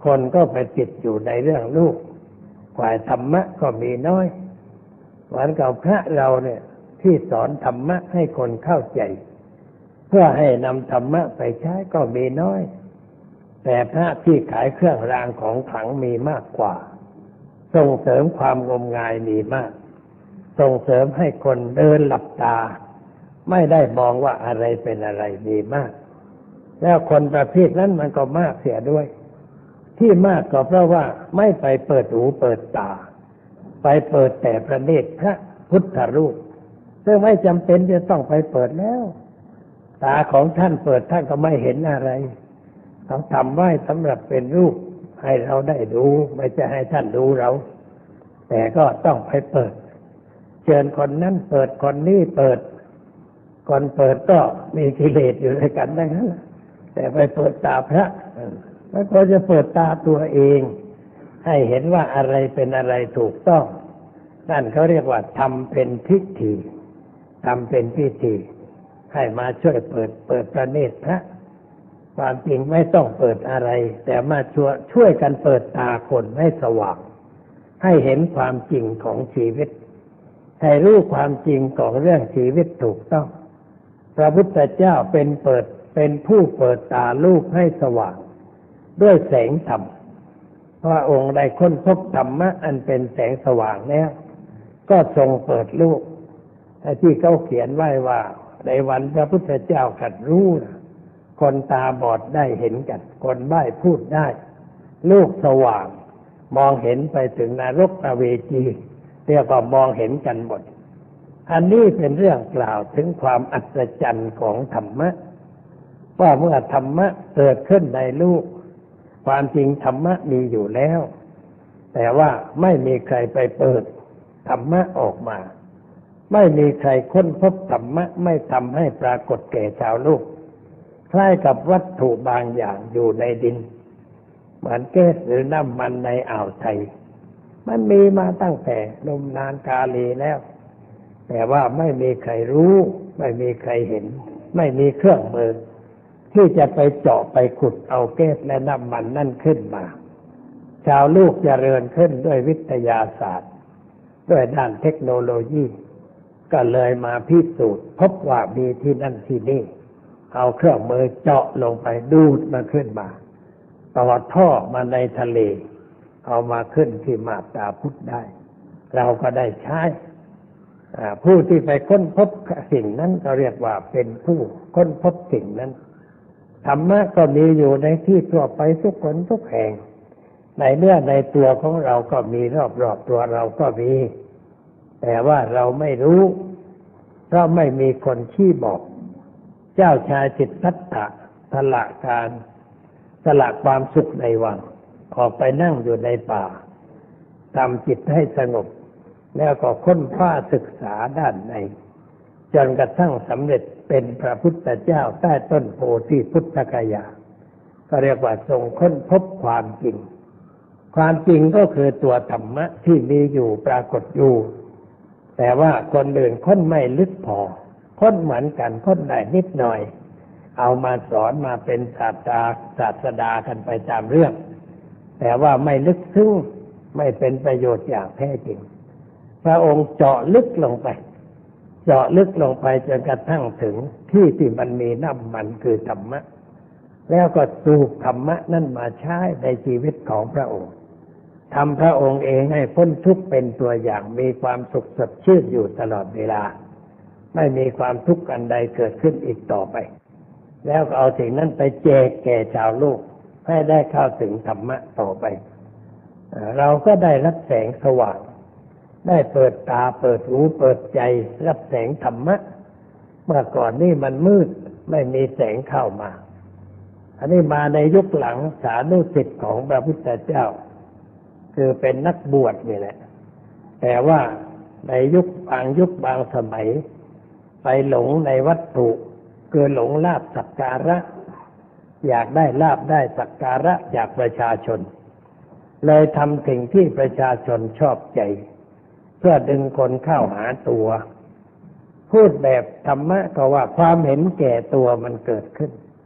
คนก็ไปติดอยู่ในเรื่องลูกฝ่ายธรรมะก็มีน้อยเหมือนกับพระเราเนี่ยที่สอนธรรมะให้คนเข้าใจเพื่อให้นำธรรมะไปใช้ก็มีน้อยแต่พระที่ขายเครื่องรางของขลังมีมากกว่าส่งเสริมความงมงายมีมากส่งเสริมให้คนเดินหลับตาไม่ได้มองว่าอะไรเป็นอะไรมีมากแล้วคนประเภทนั้นมันก็มากเสียด้วยที่มากก็เพราะว่าไม่ไปเปิดหูเปิดตาไปเปิดแต่พระเนตรพระพุทธรูปซึ่งไม่จำเป็นจะต้องไปเปิดแล้วตาของท่านเปิดท่านก็ไม่เห็นอะไรเขาทำไว้สำหรับเป็นรูปให้เราได้ดูไม่ใช่ให้ท่านดูเราแต่ก็ต้องไปเปิดเชิญคนนั้นเปิดคนนี้เปิดคนเปิดก็มีกิเลสอยู่ด้วยกันดังนั้นแต่ไปเปิดตาพระแล้วก็จะเปิดตาตัวเองให้เห็นว่าอะไรเป็นอะไรถูกต้องนั่นเขาเรียกว่าทำเป็นพิธีทำเป็นพิธีให้มาช่วยเปิดเปิดพระเนตรพระความจริงไม่ต้องเปิดอะไรแต่มาช่วยช่วยกันเปิดตาคนให้สว่างให้เห็นความจริงของชีวิตให้รู้ความจริงของเรื่องชีวิตถูกต้องพระพุทธเจ้าเป็นเปิดเป็นผู้เปิดตาลูกให้สว่างด้วยแสงธรรมพระองค์ได้ค้นพบธรรมะอันเป็นแสงสว่างแล้วก็ทรงเปิดลูกที่เขาเขียนไว้ว่าในวันพระพุทธเจ้าตรัสรู้คนตาบอดได้เห็นกันคนใบ้พูดได้ลูกสว่างมองเห็นไปถึงนรกอเวจีเรียกว่ามองเห็นกันหมดอันนี้เป็นเรื่องกล่าวถึงความอัศจรรย์ของธรรมะว่าเมื่อธรรมะเกิดขึ้นในลูกความจริงธรรมะมีอยู่แล้วแต่ว่าไม่มีใครไปเปิดธรรมะออกมาไม่มีใครค้นพบธรรมะไม่ทำให้ปรากฏแก่ชาวโลกคล้ายกับวัตถุบางอย่างอยู่ในดินเหมือนแก๊สหรือน้ำมันในอ่าวไทยมันมีมาตั้งแต่นมนานกาลีแล้วแต่ว่าไม่มีใครรู้ไม่มีใครเห็นไม่มีเครื่องมือที่จะไปเจาะไปขุดเอาแก๊สและน้ำมันนั่นขึ้นมาชาวโลกเจริญขึ้นด้วยวิทยาศาสตร์ด้วยด้านเทคโนโลยีก็เลยมาพิสูจน์พบว่ามีที่นั่นที่นี่เอาเครื่องมือเจาะลงไปดูดมาขึ้นมาต่อท่อมาในทะเลเอามาขึ้นที่มาตาพุทธได้เราก็ได้ใช้ผู้ที่ไปค้นพบสิ่งนั้นก็เรียกว่าเป็นผู้ค้นพบสิ่งนั้นธรรมะก็มีอยู่ในที่ทั่วไปทุกคนทุกแห่งในเนื้อในตัวของเราก็มีรอบๆตัวเราก็มีแต่ว่าเราไม่รู้เพราะไม่มีคนชี้บอกเจ้าชายสิทธัตถะสละการสละความสุขในวังออกไปนั่งอยู่ในป่าทำจิตให้สงบแล้วก็ค้นคว้าศึกษาด้านในจนกระทั่งสำเร็จเป็นพระพุทธเจ้าใต้ต้นโพธิพุทธกยาก็เรียกว่าทรงค้นพบความจริงความจริงก็คือตัวธรรมะที่มีอยู่ปรากฏอยู่แต่ว่าคนอื่นค้นไม่ลึกพอค้นเหมือนกันค้นได้นิดหน่อยเอามาสอนมาเป็นศาสตราศาสดากันไปตามเรื่องแต่ว่าไม่ลึกซึ้งไม่เป็นประโยชน์อย่างแท้จริงพระองค์เจาะลึกลงไปเจาะลึกลงไปจนกระทั่งถึงที่ที่มันมีน้ำมันคือธรรมะแล้วก็สูบธรรมะนั่นมาใช้ในชีวิตของพระองค์ทำพระองค์เองให้พ้นทุกข์เป็นตัวอย่างมีความสุขสดชื่นอยู่ตลอดเวลาไม่มีความทุกข์อันใดเกิดขึ้นอีกต่อไปแล้วก็เอาสิ่งนั้นไปแจกแก่ชาวโลกให้ได้เข้าถึงธรรมะต่อไปเราก็ได้รับแสงสว่างได้เปิดตาเปิดหูเปิดใจรับแสงธรรมะเมื่อก่อนนี่มันมืดไม่มีแสงเข้ามาอันนี้มาในยุคหลังสานุสิทธิ์ของพระพุทธเจ้าคือเป็นนักบวชนี่แหละแต่ว่าในยุคบางยุคบางสมัยไปหลงในวัตถุคือหลงลาภสักการะอยากได้ลาภได้สักการะจากประชาชนเลยทำสิ่งที่ประชาชนชอบใจเพื่อดึงคนเข้าหาตัวพูดแบบธรรมะก็ว่าความเห็นแก่ตัวมันเกิดขึ้น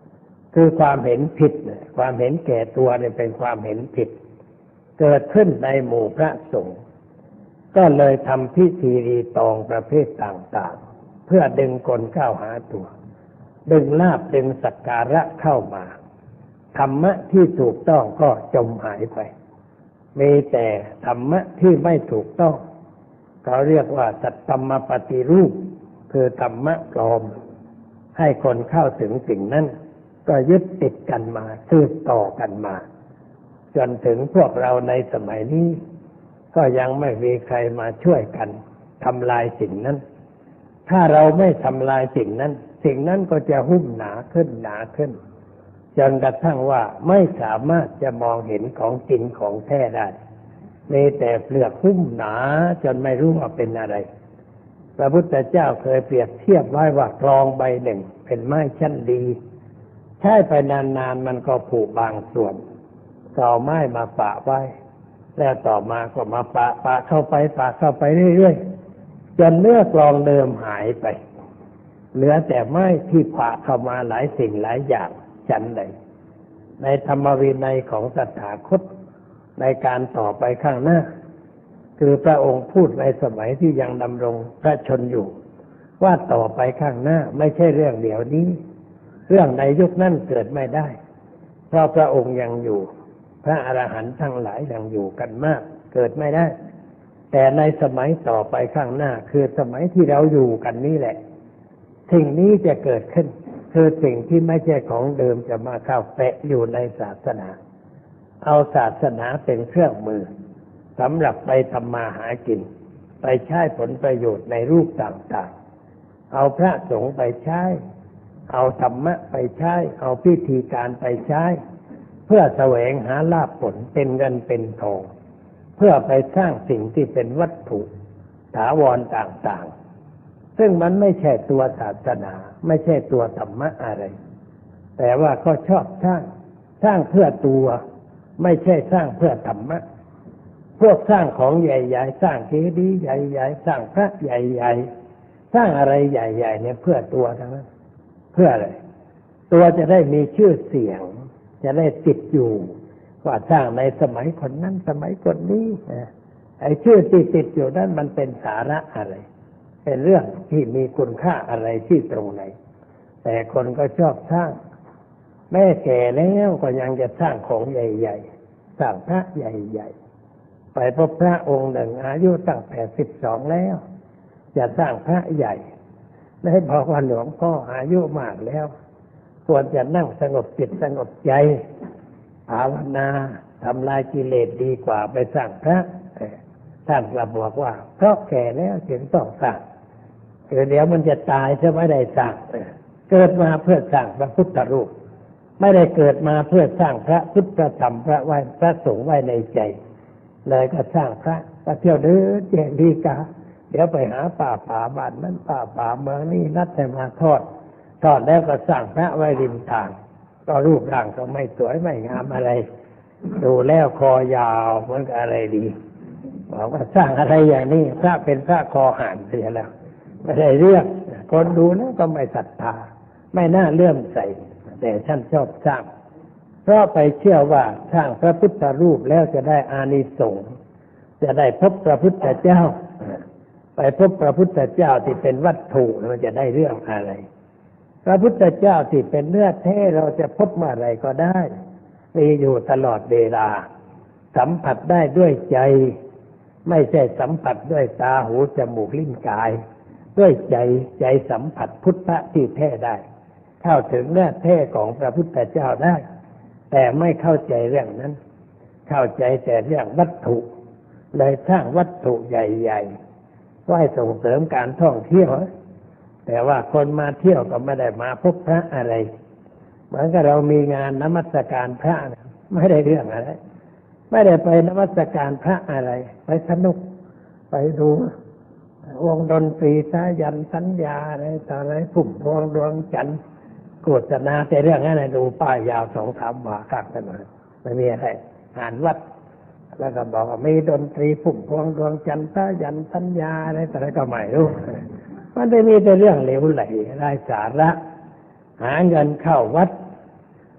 คือความเห็นผิดความเห็นแก่ตัวเนี่ยเป็นความเห็นผิดเกิดขึ้นในหมู่พระสงฆ์ก็เลยทำพิธีรีตองประเภทต่างๆเพื่อดึงคนเข้าหาตัวดึงลาภดึงสักการะเข้ามาธรรมะที่ถูกต้องก็จมหายไปมีแต่ธรรมะที่ไม่ถูกต้องเขาเรียกว่าสัตตมปฏิรูปคือธรรมะปลอมให้คนเข้าถึงสิ่งนั้นก็ยึดติดกันมาสืบต่อกันมาจนถึงพวกเราในสมัยนี้ก็ยังไม่มีใครมาช่วยกันทำลายสิ่งนั้นถ้าเราไม่ทำลายสิ่งนั้นสิ่งนั้นก็จะหุ้มหนาขึ้นหนาขึ้นจนกระทั่งว่าไม่สามารถจะมองเห็นของจริงของแท้ได้มีแต่เปลือกหุ้มหนาจนไม่รู้ว่าเป็นอะไรพระพุทธเจ้าเคยเปรียบเทียบไว้ว่ากลองใบหนึ่งเป็นไม้ชั้นดีใช้ไปนานๆมันก็ผุบางส่วนก็เอาไม้มาปะไว้แล้วต่อมาก็มาปะปะเข้าไปปะเข้าไปเรื่อยๆจนเนื้อกลองเดิมหายไปเหลือแต่ไม้ที่ปะเข้ามาหลายสิ่งหลายอย่างฉันใดในธรรมวินัยของตถาคตในการต่อไปข้างหน้าคือพระองค์พูดในสมัยที่ยังดำรงพระชนอยู่ว่าต่อไปข้างหน้าไม่ใช่เรื่องเดี๋ยวนี้เรื่องในยุคนั้นเกิดไม่ได้เพราะพระองค์ยังอยู่พระอรหันต์ทั้งหลายยังอยู่กันมากเกิดไม่ได้แต่ในสมัยต่อไปข้างหน้าคือสมัยที่เราอยู่กันนี่แหละสิ่งนี้จะเกิดขึ้นคือสิ่งที่ไม่ใช่ของเดิมจะมาเข้าแปะอยู่ในศาสนาเอาศาสนาเป็นเครื่องมือสำหรับไปทำมาหากินไปใช้ผลประโยชน์ในรูปต่างๆเอาพระสงฆ์ไปใช้เอาธรรมะไปใช้เอาพิธีการไปใช้เพื่อแสวงหาลาภผลเป็นเงินเป็นทองเพื่อไปสร้างสิ่งที่เป็นวัตถุถาวรต่างๆซึ่งมันไม่ใช่ตัวศาสนาไม่ใช่ตัวธรรมะอะไรแต่ว่าก็ชอบสร้างสร้างเพื่อตัวไม่ใช่สร้างเพื่อธรรมะพวกสร้างของใหญ่ๆสร้างเจดีย์ใหญ่ๆสร้างพระใหญ่ๆสร้างอะไรใหญ่ๆเนี่ยเพื่อตัวทั้งนั้นเพื่ออะไรตัวจะได้มีชื่อเสียงจะได้ติดอยู่ว่าสร้างในสมัยคนนั้นสมัยคนนี้ไอ้ชื่อที่ติดอยู่นั้นมันเป็นสาระอะไรเป็นเรื่องที่มีคุณค่าอะไรที่ตรงไหนแต่คนก็ชอบสร้างแม่แก่แล้วก็ยังจะสร้างของใหญ่ๆสร้างพระใหญ่ๆไปพบพระองค์หนึ่งอายุตั้งแปดสิบสองแล้วจะสร้างพระใหญ่ได้บอกว่าหลวงพ่ออายุมากแล้วควรจะนั่งสงบจิตสงบใจภาวนาทำลายกิเลสดีกว่าไปสร้างพระท่านกลับบอกว่าเพราะแก่แล้วจึงต้องสร้างเดี๋ยวมันจะตายจะไม่ได้สร้างเกิดมาเพื่อสร้างพระพุทธรูปไม่ได้เกิดมาเพื่อสร้างพระพุทธธรรมพระไว้พระสงฆ์ไว้ในใจเลยก็สร้างพระก็เที่ยวเดินแจกดีกาเดี๋ยวไปหาป่าป่าบ้านนั้นป่าป่าเมืองนี้นัดแต่มาทอดทอดแล้วก็สร้างพระไว้ริมทางก็รูปร่างก็ไม่สวยไม่งามอะไรดูแล้วคอยาวเหมือนกับอะไรดีบอกว่าสร้างอะไรอย่างนี้พระเป็นพระคอห่านเสียแล้วไม่ได้เรื่องคนดูแล้วก็ไม่ศรัทธาไม่น่าเลื่อมใสแต่ท่านชอบสร้างเพราะไปเชื่อว่าสร้างพระพุทธรูปแล้วจะได้อานิสงส์จะได้พบพระพุทธเจ้าไปพบพระพุทธเจ้าที่เป็นวัตถุมันจะได้เรื่องอะไรพระพุทธเจ้าที่เป็นเนื้อแท้เราจะพบเมื่อไรก็ได้มีอยู่ตลอดเวลาสัมผัสได้ด้วยใจไม่ใช่สัมผัสด้วยตาหูจมูกลิ้นกายด้วยใจใจสัมผัสพุทธะที่แท้ได้เข้าถึงเนื้อแท้ของพระพุทธเจ้าได้แต่ไม่เข้าใจเรื่องนั้นเข้าใจแต่เรื่องวัตถุเลยสร้างวัตถุใหญ่ๆไว้ส่งเสริมการท่องเที่ยวแต่ว่าคนมาเที่ยวก็ไม่ได้มาพบพระอะไรเหมือนกับเรามีงานนมัสการพระไม่ได้เรื่องอะไรไม่ได้ไปนมัสการพระอะไรไปสนุกไปดูวงดนตรีสายันสัญญาอะไรต่ออะไรพุ่มพวงดวงจันทร์โฆษณาแต่เรื่องนั้นดูป้ายยาวสองสามหวาคักกันเลยไม่มีอะไรอ่านวัดแล้วก็บอกว่ามีดนตรีพุ่มพวงดวงจันทร์สายันสัญญาอะไรต่ออะไรก็ไม่รู้มันได้มีแต่เรื่องเหลวไหลไร้สาระหาเงินเข้าวัด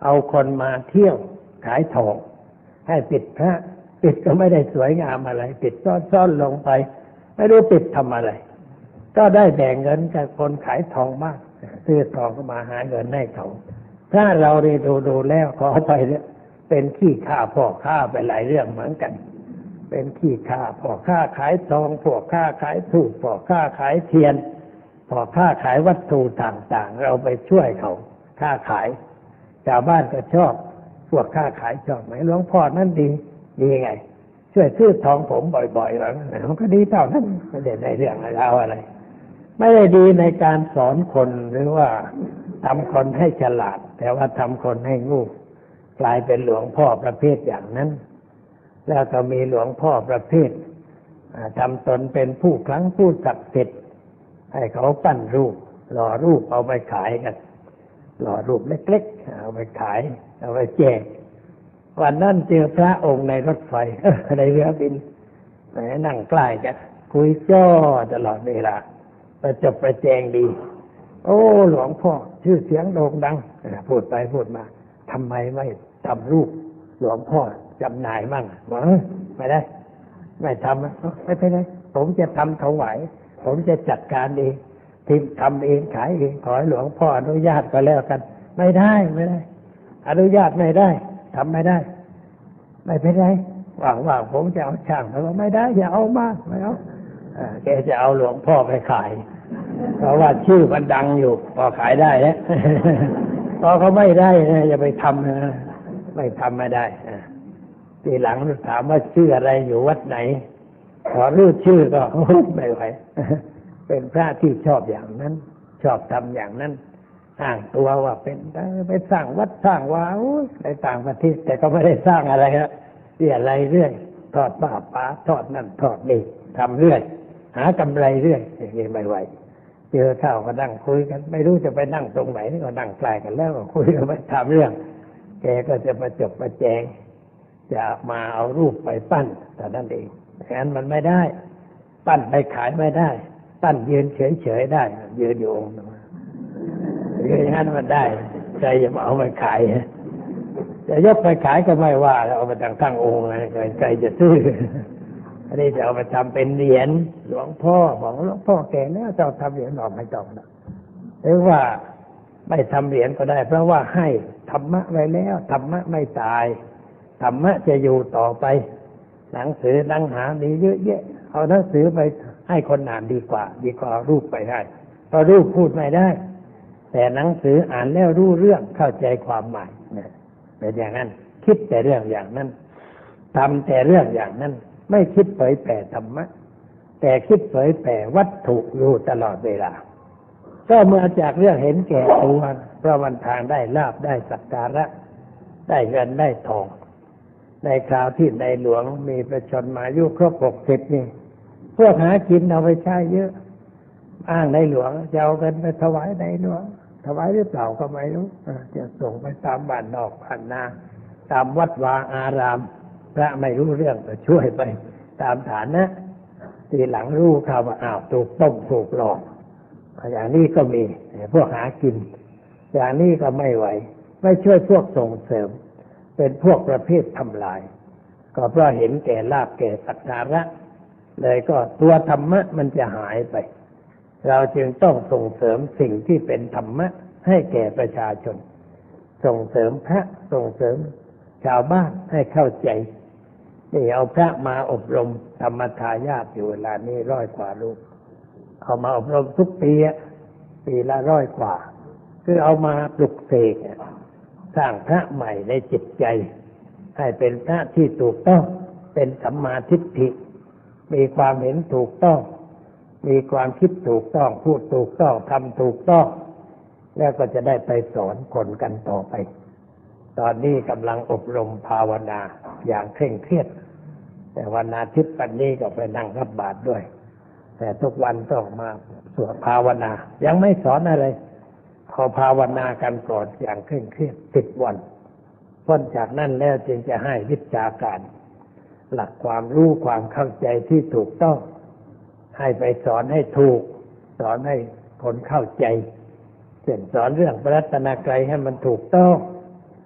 เอาคนมาเที่ยวขายทองให้ปิดพระปิดก็ไม่ได้สวยงามอะไรปิดซ่อนๆลงไปไม่รู้ปิดทำอะไรก็ได้แบ่งเงินกับคนขายทองมากซื้อทองก็มาหาเงินให้เขาถ้าเราได้ดูดูแล้วขอไปเนี่ยเป็นขี้ข้าพ่อข้าไปหลายเรื่องเหมือนกันเป็นขี้ข้าพ่อข้าขายทองพ่อข้าขายถูกพ่อข้าขายเทียนพ่อข้าขายวัตถุต่างๆเราไปช่วยเขาค้าขายชาวบ้านก็ชอบพวกค้าขายชอบไหมหลวงพ่อนั่นดีดีไงช่วยซื้อทองผมบ่อยๆแล้วมันก็ดีเท่านั้นไม่ได้ในเรื่องอะไรอะไรไม่ได้ดีในการสอนคนหรือว่าทำคนให้ฉลาดแต่ว่าทำคนให้งูกลายเป็นหลวงพ่อประเภทอย่างนั้นแล้วก็มีหลวงพ่อประเภททำตนเป็นผู้ครั้งผู้ศักดิ์สิทธิ์ให้เขาปั้นรูปหล่อรูปเอาไปขายกันหล่อรูปเล็กๆเอาไปขายเอาไปแจกวันนั้นเจอพระองค์ในรถไฟในเรือบินแหมนั่งใกล้กันคุยจ้อตลอดเวลาประจบประแจงดีโอ้หลวงพ่อชื่อเสียงโด่งดังพูดไปพูดมาทำไมไม่ทำรูปหลวงพ่อจำหน่ายมั่งบอกไม่ได้ไม่ทำไม่เป็นไรผมจะทำถวายผมจะจัดการเองทีมทำเองขายเองขอให้หลวงพ่ออนุญาตก็แล้วกันไม่ได้ไม่ได้อนุญาตไม่ได้ทำไม่ได้ไม่เป็นไรว่างๆผมจะเอาช่างเขาบอกไม่ได้อย่าเอามากไม่เอาแกจะเอาหลวงพ่อไปขายเพราะว่าชื่อมันดังอยู่พอขายได้แล้วพอเขาไม่ได้นะอย่าไปทำนะไม่ทำไม่ได้ทีหลังถามว่าชื่ออะไรอยู่วัดไหนขอรู้ชื่อก็ไม่ไหวเป็นพระที่ชอบอย่างนั้นชอบทำอย่างนั้นอ้างตัวว่าเป็นไปสร้างวัดสร้างวาในต่างประเทศแต่ก็ไม่ได้สร้างอะไรครับเสียอะไรเรื่อยทอดป่าป่าทอดนั่นทอดนี่ทำเรื่อยหากำไรเรื่อยอย่างนี้ไม่ไหวเจอข้าวก็นั่งคุยกันไม่รู้จะไปนั่งตรงไหนก็นั่งใกล้กันแล้วก็คุยกันไปทำเรื่องแกก็จะประจบประแจงจะมาเอารูปไปปั้นแต่นั่นเองแทนมันไม่ได้ปั้นไปขายไม่ได้ปั้นยืนเฉยๆได้ยืนอยู่องค์อย่างนั้นมันได้ใจจะมาเอาไปขายจะยกไปขายก็ไม่ว่าเอาไปตั้งตั้งองค์อะไรใจจะซื้ออันนี้จะเอาไปทำเป็นเหรียญหลวงพ่อบอกหลวงพ่อแก่แล้วจะทำเหรียญออกไม่ต้องนะหรือว่าไม่ทำเหรียญก็ได้เพราะว่าให้ธรรมะไว้แล้วธรรมะไม่ตายธรรมะจะอยู่ต่อไปหนังสือหนังหามีเยอะแยะเอาหนังสือไปให้คนอ่านดีกว่าดีกว่ารูปไปให้เพราะรูปพูดไม่ได้แต่หนังสืออ่านแล้วรู้เรื่องเข้าใจความหมายเนี่ยเป็นอย่างนั้นคิดแต่เรื่องอย่างนั้นทำแต่เรื่องอย่างนั้นไม่คิดเผยแผ่ธรรมะแต่คิดเผยแผ่วัตถุอยู่ตลอดเวลาก็เมื่อจากเรื่องเห็นแก่ตัวเพราะมันทางได้ลาภได้สักการะได้เงินได้ทองในคราวที่ในหลวงมีประชนมาอายุครบหกสิบนี่พวกหากินเอาไปใช้เยอะอ้างในหลวงจะเอาเงินไปถวายในหลวงถวายหรือเปล่าก็ไม่รู้จะส่งไปตามบ้านนอกบ้านนาตามวัดวาอารามพระไม่รู้เรื่องก็ช่วยไปตามฐานะทีหลังรู้ข่าวว่าอ้าวถูกต้มถูกหลอกอย่างนี้ก็มีพวกหากินอย่างนี้ก็ไม่ไหวไม่ช่วยพวกส่งเสริมเป็นพวกประเภททำลายก็เพราะเห็นแก่ลาภแก่สักการะเลยก็ตัวธรรมะมันจะหายไปเราจึงต้องส่งเสริมสิ่งที่เป็นธรรมะให้แก่ประชาชนส่งเสริมพระส่งเสริมชาวบ้านให้เข้าใจนี่เอาพระมาอบรมธรรมทายาทอยู่เวลานี้ร้อยกว่ารูปเอามาอบรมทุกปีปีละร้อยกว่าคือเอามาปลุกเสกสร้างพระใหม่ในจิตใจให้เป็นพระที่ถูกต้องเป็นสัมมาทิฏฐิมีความเห็นถูกต้องมีความคิดถูกต้องพูดถูกต้องทำถูกต้องแล้วก็จะได้ไปสอนคนกันต่อไปตอนนี้กำลังอบรมภาวนาอย่างเคร่งเครียดแต่วันอาทิตย์ปันนี้ก็ไปนั่งรับบาตรด้วยแต่ทุกวันต้องมาสวดภาวนายังไม่สอนอะไรขอภาวนากันก่อนอย่างเคร่งเครียดสิบวันพ้นจากนั้นแล้วจึงจะให้วิชาการหลักความรู้ความเข้าใจที่ถูกต้องให้ไปสอนให้ถูกสอนให้คนเข้าใจเช่นสอนเรื่องพระรัตนตรัยให้มันถูกต้อง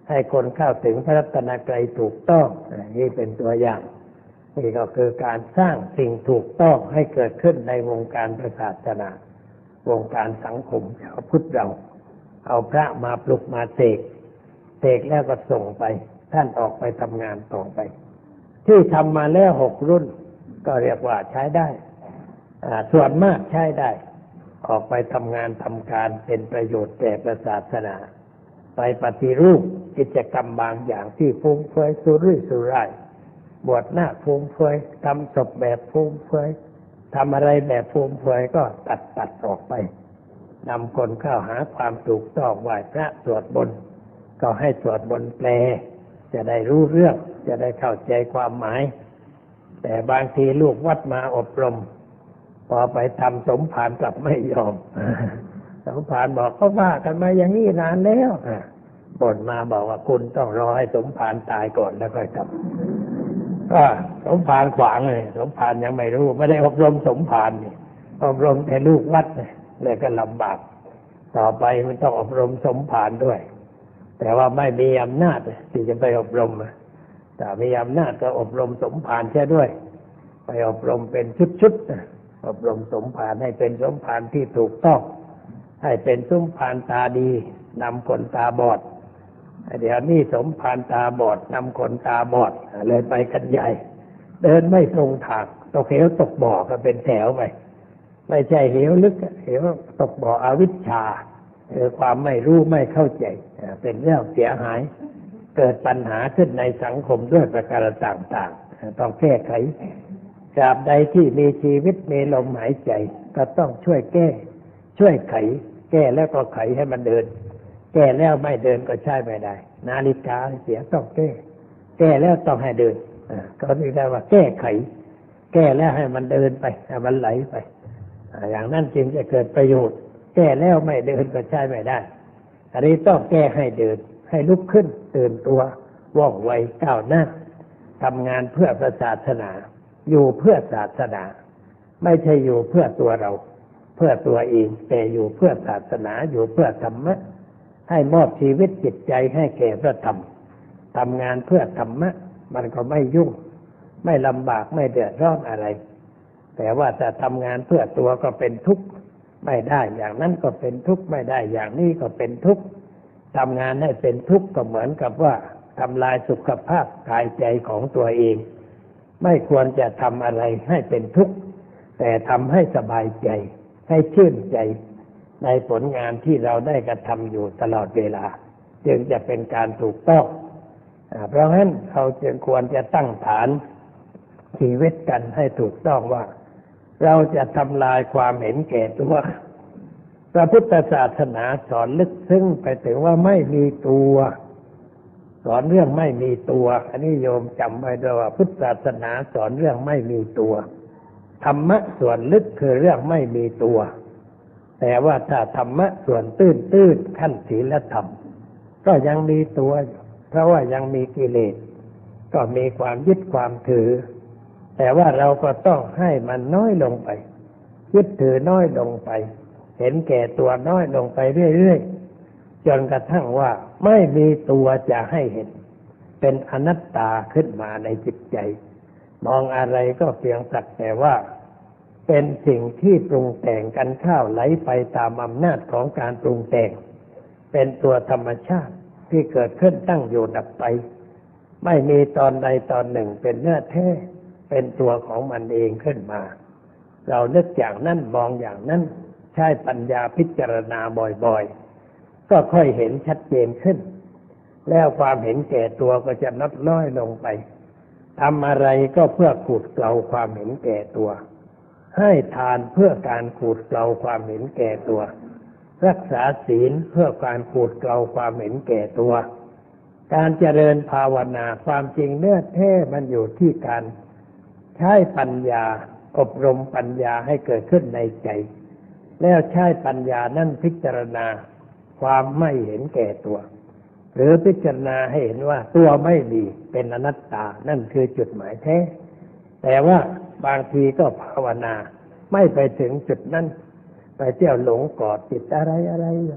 ให้คนเข้าถึงพระรัตนตรัยถูกต้องนี่เป็นตัวอย่างนี่ก็คือการสร้างสิ่งถูกต้องให้เกิดขึ้นในวงการศาสนาวงการสังคมชาวพุทธเราเอาพระมาปลุกมาเสกเสกแล้วก็ส่งไปท่านออกไปทำงานต่อไปที่ทำมาแล้วหกรุ่นก็เรียกว่าใช้ได้ส่วนมากใช้ได้ออกไปทำงานทำการเป็นประโยชน์แก่ศาสนาไปปฏิรูปกิจกรรมบางอย่างที่ฟุ่มเฟือยสุรุ่ยสุร่ายบวชหน้าฟุ่มเฟือยทำศพแบบฟุ่มเฟือยทำอะไรแบบฟุ่มเฟือยก็ตัดตัดออกไปนำคนเข้าหาความถูกต้องไหว้พระสวดมนต์ก็ให้สวดมนต์แปลจะได้รู้เรื่องจะได้เข้าใจความหมายแต่บางทีลูกวัดมาอบรมพอไปทำสมภารกลับไม่ยอมสมภารบอกเขาว่ากันมาอย่างนี้นานแล้วบ่นมาบอกว่าคุณต้องรอให้สมภารตายก่อนแล้วค่อยทำก็สมภารขวางเลยสมภารยังไม่รู้ไม่ได้อบรมสมภารนี่อบรมแต่ลูกวัดเลยก็ลำบากต่อไปมันต้องอบรมสมภารด้วยแต่ว่าไม่มีอำนาจที่จะไปอบรมแต่มีอำนาจก็อบรมสมภารแค่ด้วยไปอบรมเป็นชุดๆอบรมสมภารให้เป็นสมภารที่ถูกต้องให้เป็นสมภารตาดีนำคนตาบอดเดี๋ยวนี้สมภารตาบอดนำคนตาบอดเลยไปกันใหญ่เดินไม่ตรงทางตกเหวตกบ่อก็เป็นแถวไปไม่ใช่เหวลึกเหวตกบ่ออวิชชาคือความไม่รู้ไม่เข้าใจเป็นเรื่องเสียหายเกิดปัญหาขึ้นในสังคมด้วยประการต่างๆต้องแก้ไขตราบใดที่มีชีวิตมีลมหายใจก็ต้องช่วยแก้ช่วยไขแก้แล้วก็ไขให้มันเดินแก้แล้วไม่เดินก็ใช้ไม่ได้นาฬิกาเสียต้องแก้แก้แล้วต้องให้เดินก็เรียกได้ว่าแก้ไขแก้แล้วให้มันเดินไปให้มันไหลไปอย่างนั้นจึงจะเกิดประโยชน์แก้แล้วไม่เดินก็ใช้ไม่ได้อันนี้ต้องแก้ให้เดินให้ลุกขึ้นตื่นตัวว่องไวก้าวหน้าทำงานเพื่อศาสนาอยู่เพื่อศาสนาไม่ใช่อยู่เพื่อตัวเราเพื่อตัวเองแต่อยู่เพื่อศาสนาอยู่เพื่อธรรมะให้มอบชีวิตจิตใจให้แก่พระธรรมทำงานเพื่อธรรมะมันก็ไม่ยุ่งไม่ลำบากไม่เดือดร้อนอะไรแต่ว่าจะทำงานเพื่อตัวก็เป็นทุกข์ไม่ได้อย่างนั้นก็เป็นทุกข์ไม่ได้อย่างนี้ก็เป็นทุกข์ทำงานให้เป็นทุกข์ก็เหมือนกับว่าทำลายสุขภาพกายใจของตัวเองไม่ควรจะทำอะไรให้เป็นทุกข์แต่ทำให้สบายใจให้ชื่นใจในผลงานที่เราได้กระทำอยู่ตลอดเวลาจึงจะเป็นการถูกต้องเพราะฉะนั้นเราจึงควรจะตั้งฐานชีวิตกันให้ถูกต้องว่าเราจะทำลายความเห็นแก่ตัวพระพุทธศาสนาสอนลึกซึ้งไปถึงว่าไม่มีตัวสอนเรื่องไม่มีตัวอันนี้โยมจำไว้ด้วยว่าพุทธศาสนาสอนเรื่องไม่มีตัวธรรมะส่วนลึกคือเรื่องไม่มีตัวแต่ว่าถ้าธรรมะส่วนตื้นตื้นขั้นศีลธรรมก็ยังมีตัวอยู่เพราะว่ายังมีกิเลสก็มีความยึดความถือแต่ว่าเราก็ต้องให้มันน้อยลงไปยึดถือน้อยลงไปเห็นแก่ตัวน้อยลงไปเรื่อยๆจนกระทั่งว่าไม่มีตัวจะให้เห็นเป็นอนัตตาขึ้นมาในจิตใจมองอะไรก็เพียงสักแต่ว่าเป็นสิ่งที่ปรุงแต่งกันเข้าไหลไปตามอำนาจของการปรุงแต่งเป็นตัวธรรมชาติที่เกิดขึ้นตั้งอยู่ดับไปไม่มีตอนใดตอนหนึ่งเป็นเนื้อแท้เป็นตัวของมันเองขึ้นมาเรานึกอย่างนั้นมองอย่างนั้นใช้ปัญญาพิจารณาบ่อยๆก็ค่อยเห็นชัดเจนขึ้นแล้วความเห็นแก่ตัวก็จะลดน้อยลงไปทำอะไรก็เพื่อขูดเกลาความเห็นแก่ตัวให้ทานเพื่อการขูดเกลาความเห็นแก่ตัวรักษาศีลเพื่อการขูดเกลาความเห็นแก่ตัวการเจริญภาวนาความจริงเนื้อแท้มันอยู่ที่การใช้ปัญญาอบรมปัญญาให้เกิดขึ้นในใจแล้วใช้ปัญญานั่นพิจารณาความไม่เห็นแก่ตัวหรือพิจารณาให้เห็นว่าตัวไม่มีเป็นอนัตตานั่นคือจุดหมายแท้แต่ว่าบางทีก็ภาวนาไม่ไปถึงจุดนั้นไปเที่ยวหลงกอดติดอะไรอะไร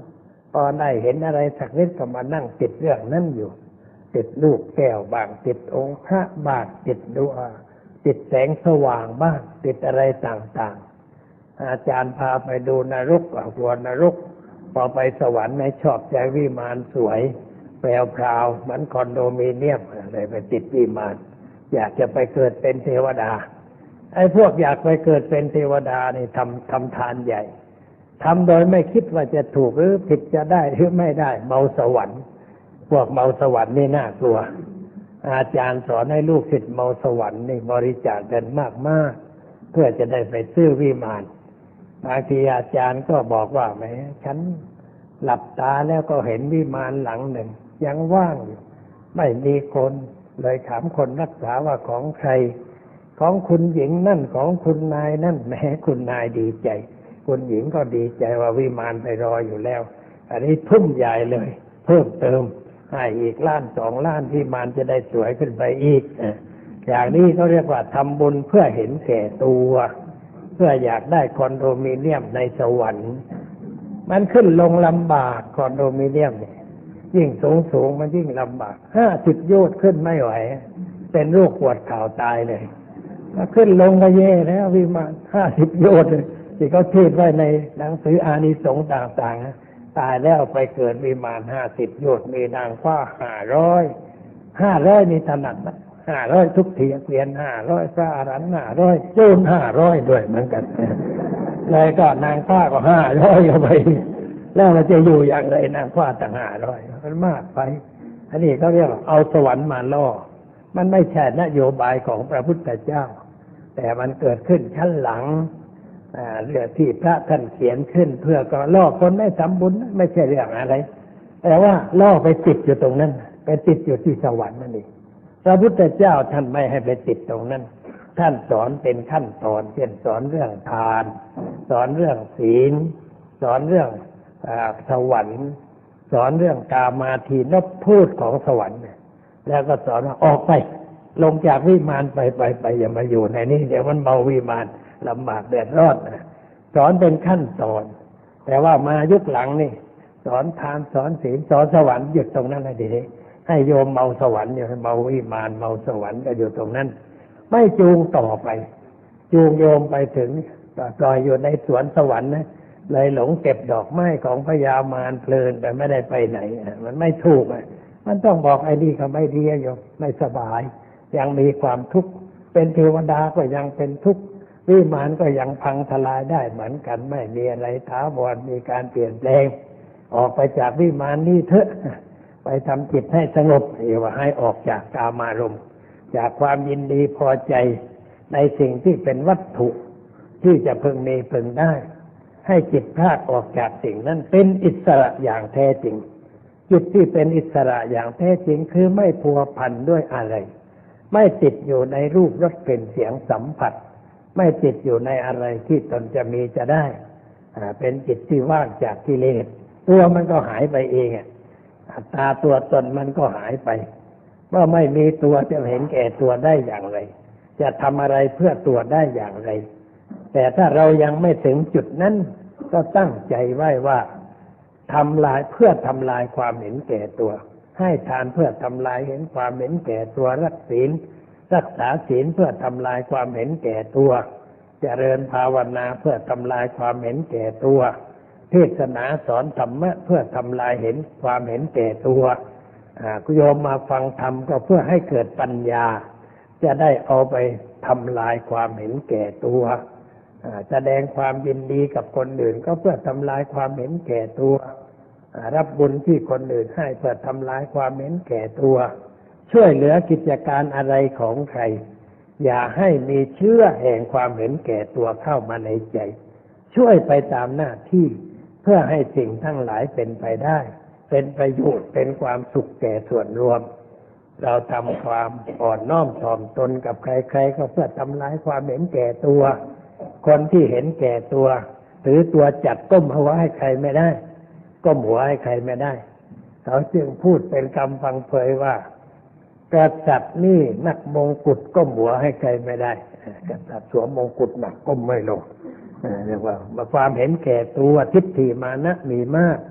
พอได้เห็นอะไรสักนิดก็มานั่งติดเรื่องนั้นอยู่ติดลูกแก้วบ้างติดองค์พระบ้างติดดวงติดแสงสว่างบ้างติดอะไรต่างๆอาจารย์พาไปดูนรกก็กลัวนรกพอไปสวรรค์ไม่ชอบใจวิมานสวยแปลวพราวเหมือนคอนโดมิเนียมอะไรไปติดวิมานอยากจะไปเกิดเป็นเทวดาไอ้พวกอยากไปเกิดเป็นเทวดานี่ทำทำทานใหญ่ทำโดยไม่คิดว่าจะถูกหรือผิดจะได้หรือไม่ได้เมาสวรรค์พวกเมาสวรรค์นี่น่ากลัวอาจารย์สอนให้ลูกศิษย์เมาสวรรค์นี่บริจาคกันมากๆเพื่อจะได้ไปซื้อวิมานบางทีอาจารย์ก็บอกว่าแหมฉันหลับตาแล้วก็เห็นวิมานหลังหนึ่งยังว่างอยู่ไม่มีคนเลยถามคนรักษาว่าของใครของคุณหญิงนั่นของคุณนายนั่นแหมคุณนายดีใจคุณหญิงก็ดีใจว่าวิมานไปรออยู่แล้วอันนี้ทุ่มใหญ่เลยเพิ่มเติมให้อีกล้านสองล้านวิมานจะได้สวยขึ้นไปอีกอย่างนี้เขาเรียกว่าทำบุญเพื่อเห็นแก่ตัวเพื่ออยากได้คอนโดมิเนียมในสวรรค์มันขึ้นลงลำบากคอนโดมิเนียมเนี่ยยิ่งสูงสูงมันยิ่งลำบากห้าสิบโยชน์ขึ้นไม่ไหวเป็นโรคปวดเข่าตายเลยถ้าขึ้นลงก็แย่แล้ววิมานห้าสิบโยชน์ที่เขาเทศไว้ในหนังสืออานิสงส์ต่างๆตายแล้วไปเกิดวิมานห้าสิบโยชน์มีนางฟ้าห้าร้อยห้าร้อยนี่ถนัดนะห้าร้อยทุกทีเปลี่ยนห้าร้อยพระอรหันต์ห้าร้อยโจรห้าร้อยด้วยเหมือนกันเลยก็นางฟ้าก็ห้าร้อยเอาไปแล้วเราจะอยู่อย่างไรนางฟ้าต่างห้าร้อยมันมากไปอันนี้เขาเรียกว่าเอาสวรรค์มาล่อมันไม่ใช่นโยบายของพระพุทธเจ้าแต่มันเกิดขึ้นชั้นหลังเรื่องที่พระท่านเขียนขึ้นเพื่อก็ล่อคนไม่ทำบุญไม่ใช่เรื่องอะไรแต่ว่าล่อไปติดอยู่ตรงนั้นไปติดอยู่ที่สวรรค์นั่นเองพระพุทธเจ้าท่านไม่ให้ไปติดตรงนั้นท่านสอนเป็นขั้นตอนเช่นสอนเรื่องทานสอนเรื่องศีลสอนเรื่องสวรรค์สอนเรื่องกามาทีนพพูดของสวรรค์แล้วก็สอนว่าออกไปลงจากวิมานไปไปไปอย่ามาอยู่ในนี้เดี๋ยวมันเมาวิมานลำบากเดือดร้อนสอนเป็นขั้นตอนแต่ว่ามายุคหลังนี่สอนทานสอนศีลสอนสวรรค์หยุดตรงนั้นเลยดีให้โยมเมาสวรรค์อยู่เมาวิมานเมาสวรรค์ก็อยู่ตรงนั้นไม่จูงต่อไปจูงโยมไปถึงปล่อยอยู่ในสวนสวรรค์นะเลยหลงเก็บดอกไม้ของพญามารเพลินแต่ไม่ได้ไปไหนมันไม่ถูกอ่ะมันต้องบอกไอ้นี่ก็ไม่ดีโยมไม่สบายยังมีความทุกข์เป็นเทวดาก็ยังเป็นทุกข์วิมานก็ยังพังทลายได้เหมือนกันไม่มีอะไรถาวรมีการเปลี่ยนแปลงออกไปจากวิมานนี้เถอะไปทำจิตให้สงบเอว่าให้ออกจากกามารมณ์จากความยินดีพอใจในสิ่งที่เป็นวัตถุที่จะพึงมีพึงได้ให้จิตพลาดออกจากสิ่งนั้นเป็นอิสระอย่างแท้จริงจิตที่เป็นอิสระอย่างแท้จริงคือไม่พัวพันด้วยอะไรไม่ติดอยู่ในรูปรสกลิ่นเสียงสัมผัสไม่ติดอยู่ในอะไรที่ตนจะมีจะได้เป็นจิตที่ว่างจากกิเลสตัวมันก็หายไปเองอัตตาตัวตนมันก็หายไปเมื่อไม่มีตัวจะเห็นแก่ตัวได้อย่างไรจะทำอะไรเพื่อตัวได้อย่างไรแต่ถ้าเรายังไม่ถึงจุดนั้นก็ตั้งใจไว้ว่าทำลายเพื่อทำลายความเห็นแก่ตัวให้ทานเพื่อทำลายเห็นความเห็นแก่ตัวรักศีลรักษาศีลเพื่อทำลายความเห็นแก่ตัวเจริญภาวนาเพื่อทำลายความเห็นแก่ตัวเทศนาสอนธรรมะเพื่อทำลายเห็นความเห็นแก่ตัวคุณโยมมาฟังธรรมก็เพื่อให้เกิดปัญญาจะได้เอาไปทำลายความเห็นแก่ตัวแสดงความยินดีกับคนอื่นก็เพื่อทำลายความเห็นแก่ตัวรับบุญที่คนอื่นให้เพื่อทำลายความเห็นแก่ตัวช่วยเหลือกิจการอะไรของใครอย่าให้มีเชื้อแห่งความเห็นแก่ตัวเข้ามาในใจช่วยไปตามหน้าที่เพื่อให้สิ่งทั้งหลายเป็นไปได้เป็นประโยชน์เป็นความสุขแก่ส่วนรวมเราทำความอ่อนน้อมถ่อมตนกับใครๆก็เพื่อทำลายความเห็นแก่ตัวคนที่เห็นแก่ตัวหรือตัวจัดก้มหัวให้ใครไม่ได้ก้มหัวให้ใครไม่ได้เขาจึงพูดเป็นคำฟังเผยว่ากษัตริย์นี่นักมงกุฎก้มหัวให้ใครไม่ได้กษัตริย์สวมมงกุฎหนักก้มไม่ลงเรียกว่าความเห็นแก่ตัวทิฏฐิมานะมีมาก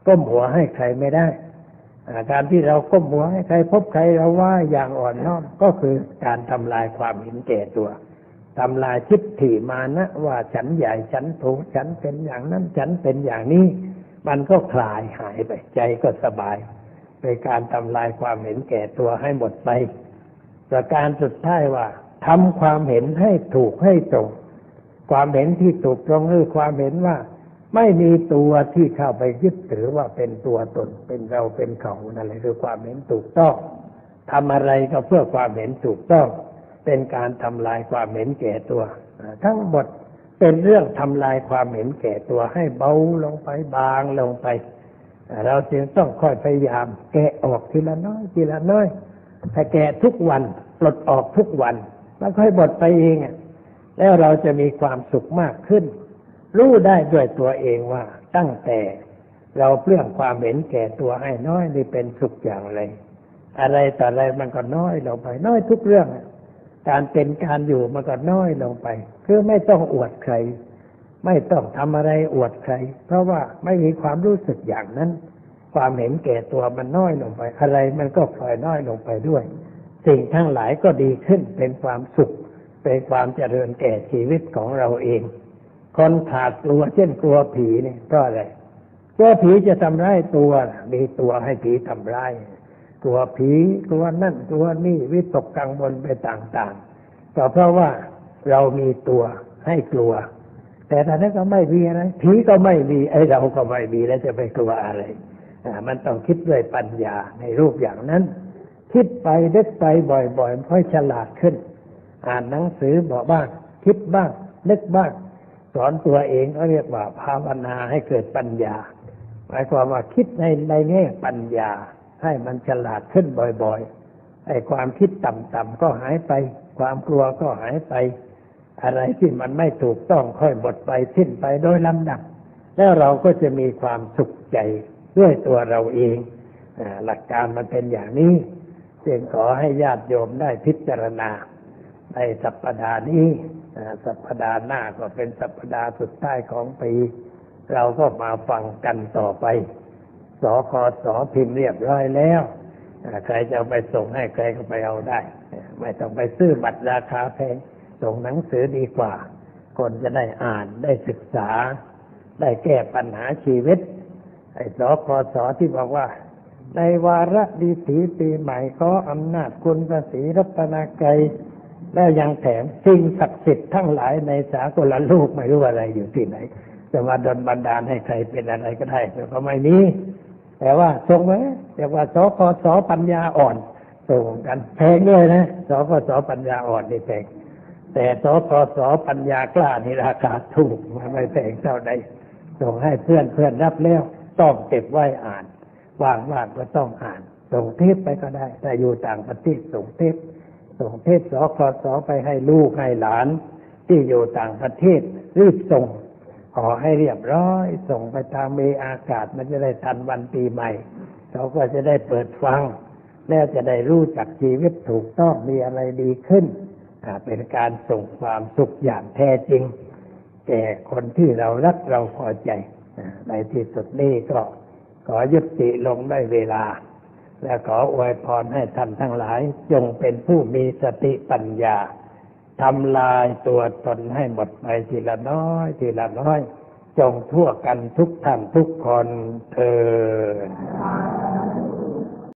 ก้มหัวให้ใครไม่ได้การที่เราก้มหัวให้ใครพบใครเราว่าอย่างอ่อนน้อมก็คือการทำลายความเห็นแก่ตัวทำลายทิฏฐิมานะว่าฉันใหญ่ฉันถูกฉันเป็นอย่างนั้นฉันเป็นอย่างนี้มันก็คลายหายไปใจก็สบายเป็นการทำลายความเห็นแก่ตัวให้หมดไปประการสุดท้ายว่าทำความเห็นให้ถูกให้ตรงความเห็นที่ถูกตรงคือความเห็นว่าไม่มีตัวที่เข้าไปยึดถือว่าเป็นตัวตนเป็นเราเป็นเขานั่นแหละคือความเห็นถูกต้องทำอะไรก็เพื่อความเห็นถูกต้องเป็นการทำลายความเห็นแก่ตัวทั้งหมดเป็นเรื่องทำลายความเห็นแก่ตัวให้เบาลงไปบางลงไปเราจึงต้องค่อยพยายามแกะออกทีละน้อยทีละน้อยถ้าแกะทุกวันปลดออกทุกวันมันค่อยหมดไปเองแล้วเราจะมีความสุขมากขึ้นรู้ได้ด้วยตัวเองว่าตั้งแต่เราเปลื้องความเห็นแก่ตัวให้น้อยนี่เป็นสุขอย่างไรอะไรต่ออะไรมันก็น้อยลงไปน้อยทุกเรื่องการเป็นการอยู่มันก็น้อยลงไปคือไม่ต้องอวดใครไม่ต้องทำอะไรอวดใครเพราะว่าไม่มีความรู้สึกอย่างนั้นความเห็นแก่ตัวมันน้อยลงไปอะไรมันก็พลอยน้อยลงไปด้วยสิ่งทั้งหลายก็ดีขึ้นเป็นความสุขเป็นความเจริญแก่ชีวิตของเราเองคนขาดกลัวเช่นกลัวผีนี่เพราะอะไรกลัวผีจะทำร้ายตัวมีตัวให้ผีทำร้ายกลัวผีกลัวนั่นกลัวนี่วิตกกังวลไปต่างๆก็เพราะว่าเรามีตัวให้กลัวแต่ตอนนั้นก็ไม่มีอะไรผีก็ไม่มีไอ้เราก็ไม่มีแล้วจะไปกลัวอะไรอ่ามันต้องคิดด้วยปัญญาในรูปอย่างนั้นคิดไปนึกไปบ่อยๆค่อยฉลาดขึ้นอ่านหนังสือบอกบ้างคิดบ้างนึกบ้างสอนตัวเองก็เรียกว่าภาวนาให้เกิดปัญญาหมายความว่าคิดในในแง่ปัญญาให้มันฉลาดขึ้นบ่อยๆไอ้ความคิดต่ำๆก็หายไปความกลัวก็หายไปอะไรที่มันไม่ถูกต้องค่อยหมดไปสิ้นไปโดยลำดับแล้วเราก็จะมีความสุขใจด้วยตัวเราเองหลักการมันเป็นอย่างนี้จึงขอให้ญาติโยมได้พิจารณาในสัปดาห์นี้สัปดาห์หน้าก็เป็นสัปดาห์สุดท้ายของปีเราก็มาฟังกันต่อไปสคสพิมพ์เรียบร้อยแล้วใครจะเอาไปส่งให้ใครก็ไปเอาได้ไม่ต้องไปซื้อบัตรราคาแพงส่งหนังสือดีกว่าคนจะได้อ่านได้ศึกษาได้แก้ปัญหาชีวิตไอ้สคสที่บอกว่าในวาระดีสีปีใหม่ขออำนาจคุณพระศรีรัตนกรัยแล้วยังแถมสิ่งศักดิ์สิทธิ์ทั้งหลายในสากลโลกไม่รู้อะไรอยู่ที่ไหนจะมาดลบันดาลให้ใครเป็นอะไรก็ได้แต่ก็ไม่มีแต่ว่าส่งไว้เรียกว่าสคสปัญญาอ่อนส่งกันแพงด้วยนะสคสปัญญาอ่อนนี่แพงแต่สคสปัญญากล้านี่ราคาถูกไม่แพงเท่าใดส่งให้เพื่อนเพื่อนรับแล้วต้องเก็บไว้อ่านว่างๆก็ต้องอ่านส่งเทปไปก็ได้แต่อยู่ต่างประเทศส่งเทปส่งเทปสคสไปให้ลูกให้หลานที่อยู่ต่างประเทศรีบส่งขอให้เรียบร้อยส่งไปทางเมอากาศมันจะได้ทันวันปีใหม่เขาก็จะได้เปิดฟังแล้วจะได้รู้จักชีวิตถูกต้องมีอะไรดีขึ้นเป็นการส่งความสุขอย่างแท้จริงแก่คนที่เรารักเราพอใจในที่สุดนี้ก็ขอยุติลงได้เวลาและขออวยพรให้ท่านทั้งหลายจงเป็นผู้มีสติปัญญาทำลายตัวตนให้หมดไปทีละน้อยทีละน้อยจงทั่วกันทุกท่านทุกคนเถิด